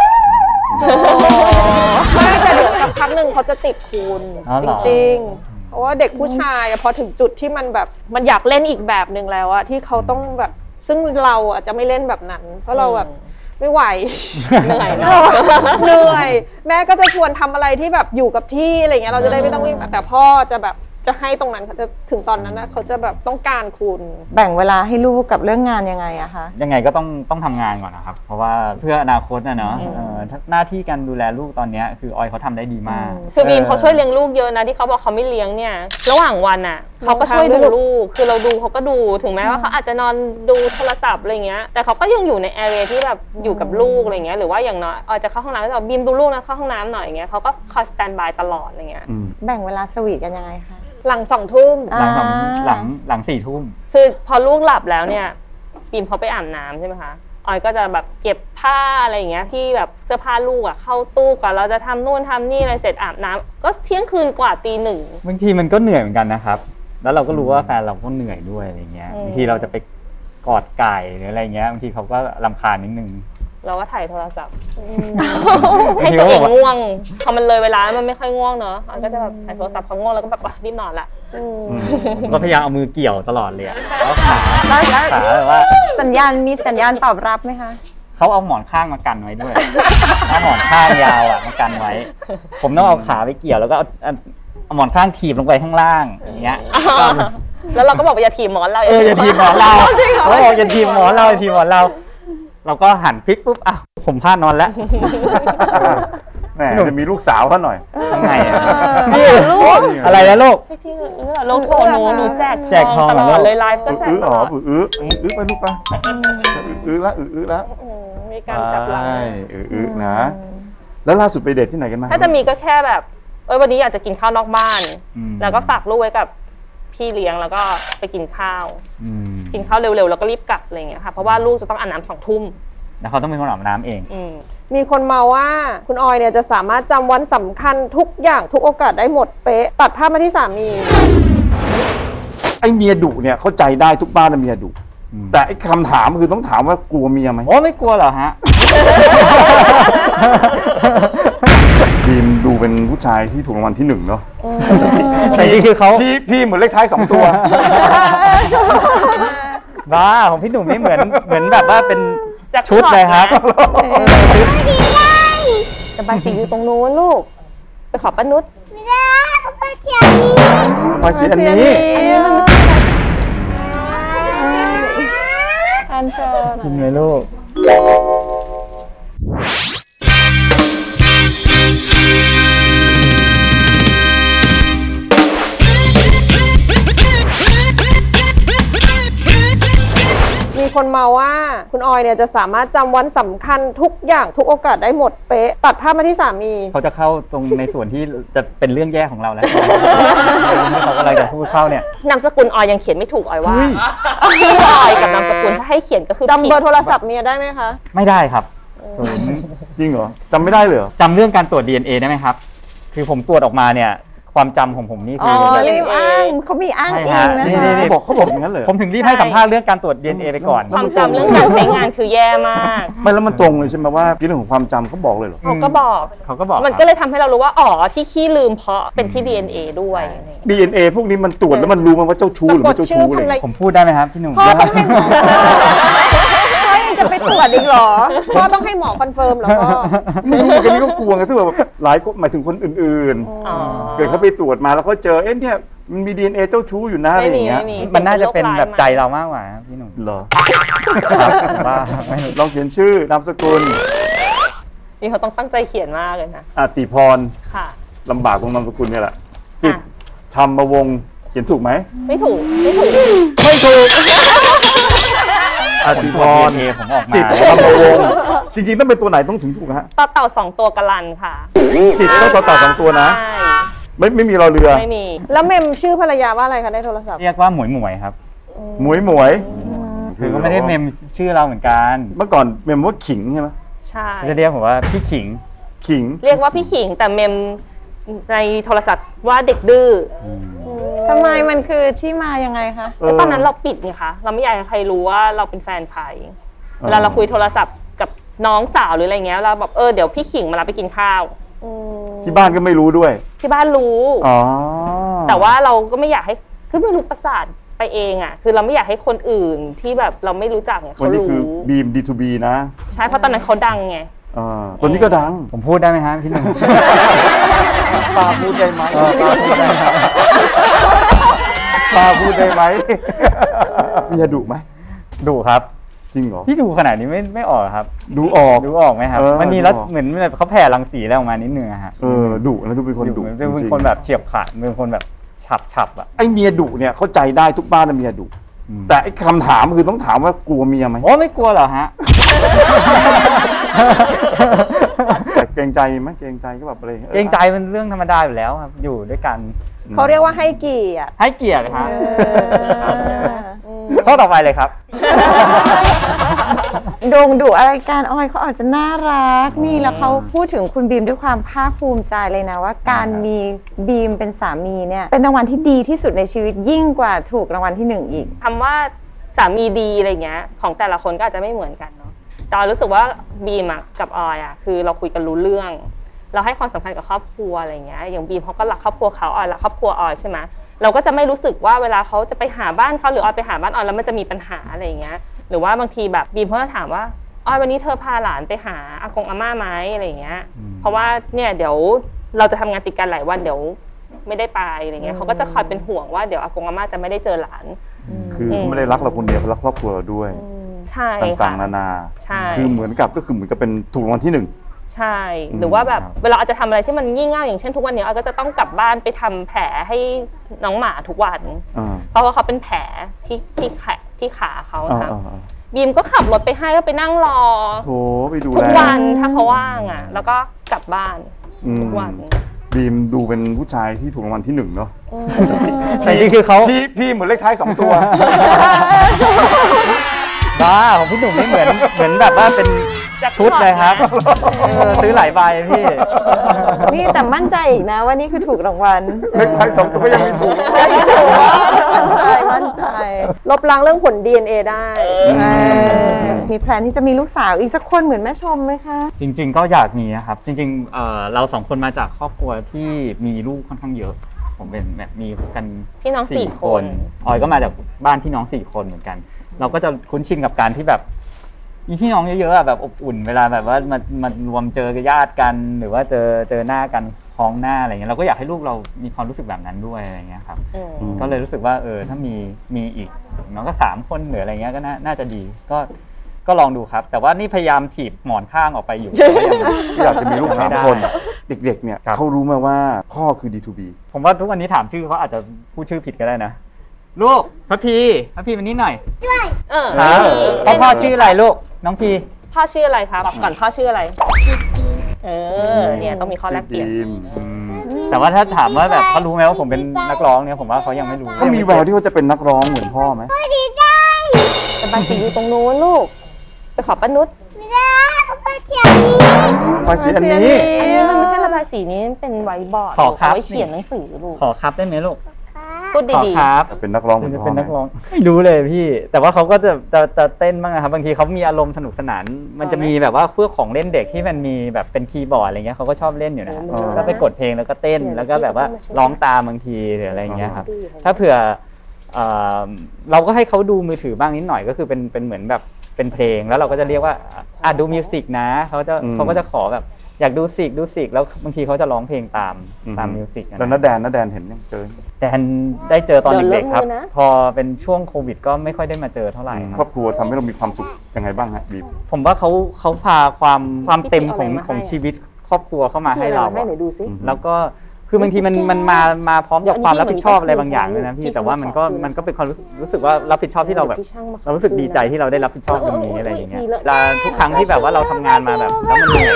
ไม่แต่เดี๋ยวสักพักหนึ่งเขาจะติดคุณจริงๆเพราะว่าเด็กผู้ชายพอถึงจุดที่มันแบบมันอยากเล่นอีกแบบหนึ่งแล้วอะที่เขาต้องแบบซึ่งเราอะจะไม่เล่นแบบนั้นเพราะเราแบบไม่ไหวเหนื่อยเหนื่อยแม่ก็จะชวนทำอะไรที่แบบอยู่กับที่อะไรเงี้ยเราจะได้ไม่ต้องวิ่งแต่พ่อจะแบบจะให้ตรงนั้นเขาจะถึงตอนนั้นนะเขาจะแบบต้องการคุณแบ่งเวลาให้ลูกกับเรื่องงานยังไงอะคะยังไงก็ต้องต้องทำงานก่อนนะครับเพราะว่าเพื่ออนาคตนะเนาะหน้าที่การดูแลลูกตอนนี้คือออยเขาทำได้ดีมากคือบีมเขาช่วยเลี้ยงลูกเยอะนะที่เขาบอกเขาไม่เลี้ยงเนี่ยระหว่างวันอะเขาก็ช่วยดูลูกคือเราดูเขาก็ดูถึงแม้ว่าเขาอาจจะนอนดูโทรศัพท์อะไรเงี้ยแต่เขาก็ยังอยู่ในแอเรียที่แบบอยู่กับลูกอะไรเงี้ยหรือว่าอย่างน้อยออยจะเข้าห้องน้ำก็จะบีมดูลูกนะเข้าห้องน้ำหน่อยอย่างเงี้ยเขาก็คอยสแตนบายตลอดอะไรเงี้ยแบ่งเวลาสวีทกันยังไงคะหลังสองทุ่มหลังหลังหลังสี่ทุ่มคือพอลูกหลับแล้วเนี่ยบีมเขาไปอาบน้ำใช่ไหมคะออยก็จะแบบเก็บผ้าอะไรอย่างเงี้ยที่แบบเสื้อผ้าลูกอะเข้าตู้ก่อนเราจะทำนู่นทำนี่อะไรเสร็จอาบน้ำก็เที่ยงคืนกว่าตีหนึ่งบางทีมันก็เหนื่อยเหมือนกันนะครับแล้วเราก็รู้ว่าแฟนเราก็เหนื่อยด้วยอะไรเงี้ยบางทีเราจะไปกอดไก่หรืออะไรเงี้ยบางทีเขาก็รำคาญนิดนึงเราก็ถ่ายโทรศัพท์ให้ตัวเองง่วงพอมันเลยเวลามันไม่ค่อยง่วงเนาะมันก็จะแบบถ่ายโทรศัพท์เขาง่วงแล้วก็แบบรีบนอนละก็พยายามเอามือเกี่ยวตลอดเลยแล้วขาแล้วแบบว่าสัญญาณมีสัญญาณตอบรับไหมคะเขาเอาหมอนข้างมากันไว้ด้วยเอาหมอนข้างยาวอ่ะมากันไว้ผมต้องเอาขาไปเกี่ยวแล้วก็เอาเอาหมอนข้างถีบลงไปข้างล่างอย่างเงี้ยแล้วเราก็บอกว่าอย่าถีบหมอนเราเอออย่าถีบหมอนเราเขาบอกอย่าถีบหมอนเราอย่าถีบหมอนเราเราก็หันพลิกปุ๊บอ้าวผมพลาดนอนแล้วแหมจะมีลูกสาวเขาหน่อยยังไงอะนี่ลูกอะไรนะลูกพี่ที่เออโลโทหนูหนูแจกแจกทองตลอดเลยไลฟ์ก็แจกอื้อตอ๋อลอดอื้ออื้ออื้อไปลูกไปอื้อแล้วอื้ออื้อแล้วมีการจับหลังใช่อื้ออื้อนะ แล้วล่าสุดไปเดทที่ไหนกันมาถ้าจะมีก็แค่แบบเออวันนี้อยากจะกินข้าวนอกบ้าน แล้วก็ฝากลูกไว้กับพี่เลี้ยงแล้วก็ไปกินข้าวกินข้าวเร็วๆแล้วก็รีบกลับอะไรอย่างเงี้ยค่ะเพราะว่าลูกจะต้องอาบน้ำสองทุ่มแล้วเขาต้องเป็นคนอาบน้ำเองมีคนเมาว่าคุณออยเนี่ยจะสามารถจำวันสำคัญทุกอย่างทุกโอกาสได้หมดเป๊ะตัดภาพมาที่สามีไอ้เมียดุเนี่ยเข้าใจได้ทุกบ้านนะเมียดุแต่ไอ้คำถามคือต้องถามว่ากลัวเมียไหมโอ้ไม่กลัวหรอฮะบีมดูเป็นผู้ชายที่ถูกรางวัลที่หนึ่งเนาะแต่จริงคือเขาพี่พี่เหมือนเลขท้ายสองตัวบ้าของพี่หนุ่มนี่เหมือนเหมือนแบบว่าเป็นชุดเลยครับแต่ใบสีอยู่ตรงนู้นลูกไปขอป้านุชไม่ได้เขาไปเที่ยวนี้ใบสีอันนี้อันนี้มันไม่ใช่อันเชิญจริงไหมลูกมีคนเมาว่าคุณออยเนี่ยจะสามารถจำวันสำคัญทุกอย่างทุกโอกาสได้หมดเป๊ะตัดภาพมาที่สามีเขาจะเข้าตรงในส่วนที่จะเป็นเรื่องแย่ของเราแล้วที่เขากำลังจะพูดเข้าเนี่ยนามสกุลออยยังเขียนไม่ถูกออยว่าชื่อออยกับนามสกุลถ้าให้เขียนก็คือจำเบอร์โทรศัพท์เมียได้ไหมคะไม่ได้ครับจริงเหรอจำไม่ได้เลยจำเรื่องการตรวจ ดี เอ็น เอ ได้ไหมครับคือผมตรวจออกมาเนี่ยความจำของผมนี่คืออ๋อรีบอ้างเขามีอ้างเองนะคะเขาบอกเขาบอกอย่างนั้นเลยผมถึงรีบให้สัมภาษณ์เรื่องการตรวจ ดี เอ็น เอ ไปก่อนความจำเรื่องการใช้งานคือแย่มากไม่แล้วมันตรงเลยใช่ไหมว่าเรื่องของความจำเขาบอกเลยเหรอเขาก็บอกเขาก็บอกมันก็เลยทำให้เรารู้ว่าอ๋อที่ขี้ลืมเพราะเป็นที่ ดี เอ็น เอ ด้วยดี เอ็น เอ พวกนี้มันตรวจแล้วมันรู้มันว่าเจ้าชู้หรือไม่เจ้าชู้เลยผมพูดได้ไหมครับพี่หนุ่มพ่อต้องให้หมอพ่อยังจะไปตรวจอีกเหรอพ่อต้องให้หมอคอนเฟิร์มเหรอพ่อไม่รู้กันนี่ก็กลัวไงที่แบบหลายคนหมายถึงคนอื่นๆเกิดเขาไปตรวจมาแล้วเขาเจอเอ๊ะเนี่ยมันมี ดี เอ็น เอ เจ้าชู้อยู่นะอะไรอย่างเงี้ยมันน่าจะเป็นแบบใจเรามากกว่าพี่หนุ่มเหรอว่าลองเขียนชื่อนามสกุลนี่เขาต้องตั้งใจเขียนมากเลยนะอติพรค่ะลำบากตรงนามสกุลเนี่ยแหละจิตธรรมวงศ์เขียนถูกไหมไม่ถูกไม่ถูกไม่ถูกอติพรจิตธรรมวงศ์จริงๆต้องเป็นตัวไหนต้องถึงถูกฮะต่อเต่าสองตัวกะลันค่ะจิตต้องต่อเต่าสองตัวนะไม่ไม่มีรอเรือไม่มีแล้วเมมชื่อภรรยาว่าอะไรคะในโทรศัพท์เรียกว่าหมวยหมวยครับหมวยหมวยคือก็ไม่ได้เมมชื่อเราเหมือนกันเมื่อก่อนเมมว่าขิงใช่ไหมใช่จะเรียกผมว่าพี่ขิงขิงเรียกว่าพี่ขิงแต่เมมในโทรศัพท์ว่าเด็กดื้อทำไมมันคือที่มายังไงคะแล้วตอนนั้นเราปิดไงคะเราไม่อยากให้ใครรู้ว่าเราเป็นแฟนใครเวลาเราคุยโทรศัพท์กับน้องสาวหรืออะไรเงี้ยเราแบบเออเดี๋ยวพี่ขิงมารับไปกินข้าวที่บ้านก็ไม่รู้ด้วยที่บ้านรู้แต่ว่าเราก็ไม่อยากให้คือไม่รู้ประสาทไปเองอ่ะคือเราไม่อยากให้คนอื่นที่แบบเราไม่รู้จักเขารู้คือบีม ดี ทู บี นะใช่เพราะตอนนั้นเขาดังไงตอนนี้ก็ดังผมพูดได้ไหมฮะพี่หนุ่มป้าพูดได้ไหมป้าพูดได้ไหมมีจะดุไหมดุครับจริงเหรอพี่ดูขนาดนี้ไม่ไม่ออกครับดูออกดูออกไหมครับมันมีแล้วเหมือนแบบเขาแผ่รังสีอะไรออกมานิดนึงอะฮะเออดุแล้วดูเป็นคนดุเป็นคนแบบเฉียบขาดเป็นคนแบบฉับฉับอะไอเมียดุเนี่ยเข้าใจได้ทุกบ้านนะเมียดุแต่ไอคำถามคือต้องถามว่ากลัวเมียไหมโอ้ไม่กลัวหรอฮะแต่เกรงใจไหมเกรงใจก็แบบอะไรเกรงใจเป็นเรื่องธรรมดาอยู่แล้วครับอยู่ด้วยกันเขาเรียกว่าให้เกียรติให้เกียรติครับข้อต่อไปเลยครับโดงดุอะไรการออยเขาอาจจะน่ารักนี่แล้วเขาพูดถึงคุณบีมด้วยความภาคภูมิใจเลยนะว่าการมีบีมเป็นสามีเนี่ยเป็นรางวัลที่ดีที่สุดในชีวิตยิ่งกว่าถูกรางวัลที่หนึ่งอีกคำว่าสามีดีอะไรเงี้ยของแต่ละคนก็อาจจะไม่เหมือนกันเนาะแต่ออยรู้สึกว่าบีมกับออยอ่ะคือเราคุยกันรู้เรื่องเราให้ความสำคัญกับครอบครัวอะไรเงี้ยอย่างบีมเขาก็รักครอบครัวเขาออยรักครอบครัวออยใช่ไหมเราก็จะไม่รู้สึกว่าเวลาเขาจะไปหาบ้านเขาหรือออยไปหาบ้านออยแล้วมันจะมีปัญหาอะไรเงี้ยหรือว่าบางทีแบบบีมเขาจะถามว่าออยวันนี้เธอพาหลานไปหาอากงอาม่าไหมอะไรเงี้ยเพราะว่าเนี่ยเดี๋ยวเราจะทำงานติดกันหลายวันเดี๋ยวไม่ได้ไปอะไรเงี้ยเขาก็จะคอยเป็นห่วงว่าเดี๋ยวอากงอาม่าจะไม่ได้เจอหลานคือเขาไม่ได้รักเราคนเดียวเขารักครอบครัวเราด้วยใช่ช่ต่างๆนานาใช่คือเหมือนกับก็คือเหมือนกับเป็นถูกรางวัลที่หนึ่งใช่หรือว่าแบบเวลาอาจจะทำอะไรที่มันงี่เง่าอย่างเช่นทุกวันนี้อาก็จะต้องกลับบ้านไปทำแผลให้น้องหมาทุกวันเพราะว่าเขาเป็นแผลที่ที่ขาที่ขาเขาค่ะบีมก็ขับรถไปให้ก็ไปนั่งรอโถไปดูแลทุกวันถ้าเขาว่างอ่ะแล้วก็กลับบ้านทุกวันบีมดูเป็นผู้ชายที่ถูกรางวัลที่หนึ่งเนาะแต่จริงคือเขาพี่พี่เหมือนเลขท้ายสองตัวบ้าของพี่หนุ่มไม่เหมือนเหมือนแบบว่าเป็นชุดเลยครับซื้อหลายใบพี่นี่แต่มั่นใจอีกนะว่านี่คือถูกรางวัลเลขท้ายสองตัวก็ยังไม่ถูกไม่ถูกมั่นใจมั่นใจลบล้างเรื่องผล ดี เอ็น เอ ได้มีแพลนที่จะมีลูกสาวอีกสักคนเหมือนแม่ชมไหมคะจริงๆก็อยากมีนะครับจริงๆเอ่อเราสองคนมาจากครอบครัวที่มีลูกค่อนข้างเยอะผมเป็นแบบมีกันพี่น้องสี่คนออยก็มาจากบ้านพี่น้องสี่คนเหมือนกันเราก็จะคุ้นชินกับการที่แบบมีพี่น้องเยอะๆแบบอบอุ่นเวลาแบบว่ามันมันรวมเจอญาติกันหรือว่าเจอเจอหน้ากันพ้องหน้าอะไรเงี้ยเราก็อยากให้ลูกเรามีความรู้สึกแบบนั้นด้วยอะไรเงี้ยครับก็เลยรู้สึกว่าเออถ้ามีมีอีกน้องก็สามคนหรืออะไรเงี้ยก็น่าจะดีก็ก็ลองดูครับแต่ว่านี่พยายามถีบหมอนข้างออกไปอยู่อยากจะมีลูกสามคนเด็กๆเนี่ยเขารู้มาว่าพ่อคือ ดี ทู บีผมว่าทุกวันนี้ถามชื่อเขาอาจจะพูดชื่อผิดก็ได้นะลูกพระพีพระพีมานี่หน่อยด้วยเออพ่อพ่อชื่ออะไรลูกน้องพีพ่อชื่ออะไรครับบอกก่อนพ่อชื่ออะไรเออเนี่ยต้องมีข้อแลกเปลี่ยนแต่ว่าถ้าถามว่าแบบเขารู้ไหมว่าผมเป็นนักร้องเนี่ยผมว่าเขายังไม่รู้เขามีแววที่เขาจะเป็นนักร้องเหมือนพ่อไหมดีจังแต่บาสีอยู่ตรงนู้นลูกไปขอป้านุชไม่ได้ป้าเจียนี้ป้าสีอันนี้อันนี้มันไม่ใช่ระบายสีนี้เป็นไวท์บอร์ดขอครับไว้เขียนหนังสือลูกขอครับได้ไหมลูกพูดดีๆครับเป็นนักร้องจะเป็นนักร้องไม่รู้เลยพี่แต่ว่าเขาก็จะจะจะเต้นบ้างนะครับบางทีเขามีอารมณ์สนุกสนานมันจะมีแบบว่าเพื่อของเล่นเด็กที่มันมีแบบเป็นคีย์บอร์ดอะไรเงี้ยเขาก็ชอบเล่นอยู่นะก็ไปกดเพลงแล้วก็เต้นแล้วก็แบบว่าร้องตามบางทีหรืออะไรเงี้ยครับถ้าเผื่อเราก็ให้เขาดูมือถือบ้างนิดหน่อยก็คือเป็นเป็นเหมือนแบบเป็นเพลงแล้วเราก็จะเรียกว่าอ่ะดูมิวสิกนะเขาจะเขาก็จะขอแบบอยากดูสิกดูสิกแล้วบางทีเขาจะร้องเพลงตามตามมิวสิกแล้วน้าแดนน้าแดนเห็นยังเจอแดนได้เจอตอนเด็กๆครับพอเป็นช่วงโควิดก็ไม่ค่อยได้มาเจอเท่าไหร่ครอบครัวทำให้เรามีความสุขยังไงบ้างฮะบีมผมว่าเขาเขาพาความความเต็มของของชีวิตครอบครัวเข้ามาให้เราแล้วก็คือบางทีมันมันมามาพร้อมกับความรับผิดชอบอะไรบางอย่างเลยนะพี่แต่ว่ามันก็มันก็เป็นความรู้สึกรู้สึกว่ารับผิดชอบที่เราแบบเรารู้สึกดีใจที่เราได้รับผิดชอบตรงนี้อะไรอย่างเงี้ยเวลาทุกครั้งที่แบบว่าเราทำงานมาแบบแล้วมันเหนื่อย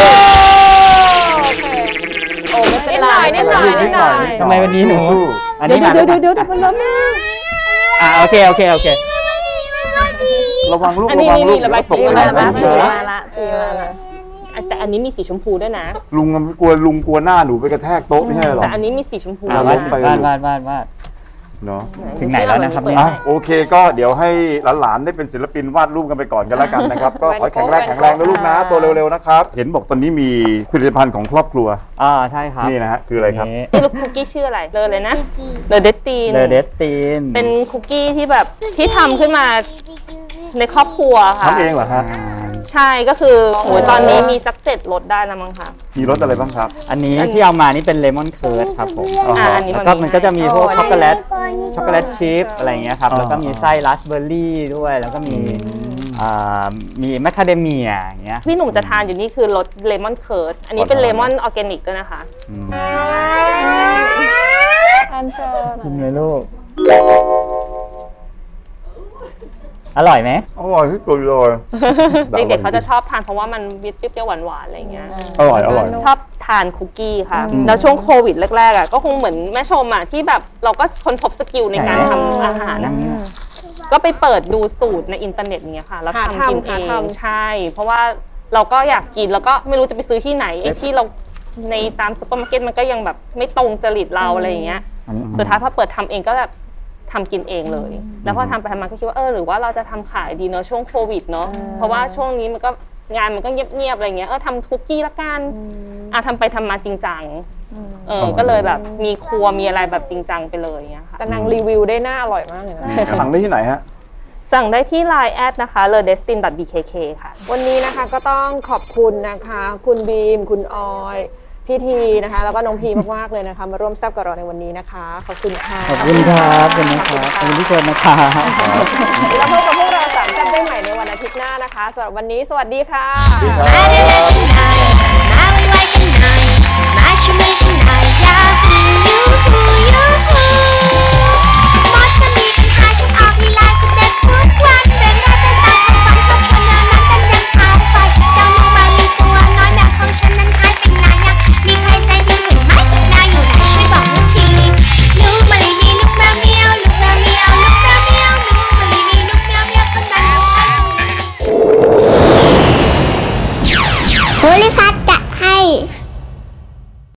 โอ้ไม่เป็นไรนิดหน่อยนิดหน่อยทำไมวันนี้หนูอันนี้เดี๋ยวเดี๋ยวเดี๋ยวมันล้มอ่าโอเคโอเคโอเคระวังลูกระวังลูกระบายสีมาระบายสีมาละแต่อันนี้มีสีชมพูด้วยนะลุงกลัวลุงกลัวหน้าหนูไปกระแทกโต๊ะไม่ใช่หรอแต่อันนี้มีสีชมพูวาดวาดวาดวาดวาดเนาะถึงไหนแล้วนะครับเนี่ยโอเคก็เดี๋ยวให้หลานๆได้เป็นศิลปินวาดรูปกันไปก่อนกันแล้วกันนะครับก็ขอแข็งแรงแข็งแรงนะลูกนะตัวเร็วๆนะครับเห็นบอกตอนนี้มีผลิตภัณฑ์ของครอบครัวอ่าใช่ครับนี่นะฮะคืออะไรครับนี่ลูกคุกกี้ชื่ออะไรเลยเลยนะเลอเดตตีนเลอเดตตีนเป็นคุกกี้ที่แบบที่ทำขึ้นมาในครอบครัวค่ะทำเองเหรอฮะใช่ก็คือโอ้ยตอนนี้มีสักเจ็ดรสได้แล้วมั้งค่ะมีรสอะไรบ้างครับอันนี้ที่เอามานี่เป็นเลมอนเคิร์ดครับผมแล้วก็มันก็จะมีพวกช็อกโกแลตช็อกโกแลตชิพอะไรเงี้ยครับแล้วก็มีไส้ราสเบอร์รี่ด้วยแล้วก็มีมีแมคคาเดเมียอย่างเงี้ยพี่หนุ่มจะทานอยู่นี่คือรสเลมอนเคิร์ดอันนี้เป็นเลมอนออร์แกนิกด้วยนะคะทานเชิญชิมเลยลูกอร่อยไหมอร่อยที่สุดเลยเด็กๆเขาจะชอบทานเพราะว่ามันวิตเปรี้ยวหวานๆอะไรเงี้ยอร่อยอร่อยชอบทานคุกกี้ค่ะแล้วช่วงโควิดแรกๆอ่ะก็คงเหมือนแม่ชมอ่ะที่แบบเราก็ค้นพบสกิลในการทำอาหารก็ไปเปิดดูสูตรในอินเทอร์เน็ตเงี้ยค่ะแล้วทำกินเองใช่เพราะว่าเราก็อยากกินแล้วก็ไม่รู้จะไปซื้อที่ไหนไอ้ที่เราในตามซุปเปอร์มาร์เก็ตมันก็ยังแบบไม่ตรงจริตเราอะไรอย่างเงี้ยสุดท้ายพอเปิดทำเองก็แบบทำกินเองเลยแล้วพอทำไปทำมาก็คิดว่าเออหรือว่าเราจะทำขายดีเนาะช่วงโควิดเนาะเพราะว่าช่วงนี้มันก็งานมันก็เงียบๆอะไรเงี้ยเออทำคุกกี้ละกันอ่ะทำไปทำมาจริงจังเออก็เลยแบบมีครัวมีอะไรแบบจริงจังไปเลยเงี้ยค่ะแต่นางรีวิวได้น่าอร่อยมากเลยนะสั่งได้ที่ไหนฮะสั่งได้ที่ ไลน์ แอดนะคะ เลอเดสติน ดอท บี เค เค ค่ะวันนี้นะคะก็ต้องขอบคุณนะคะคุณบีมคุณออยพี่ทีนะคะแล้วก็น้องพีมากๆเลยนะคะมาร่วมแซ่บกับเราในวันนี้นะคะขอบคุณค่ะขอบคุณครับขอบคุณนะครับขอบคุณที่เชิญนะคะแล้วพบกับพวกเราสามามแซ่บได้ใหม่ในวันอาทิตย์หน้านะคะสำหรับวันนี้สวัสดีค่ะสวัสดีครับ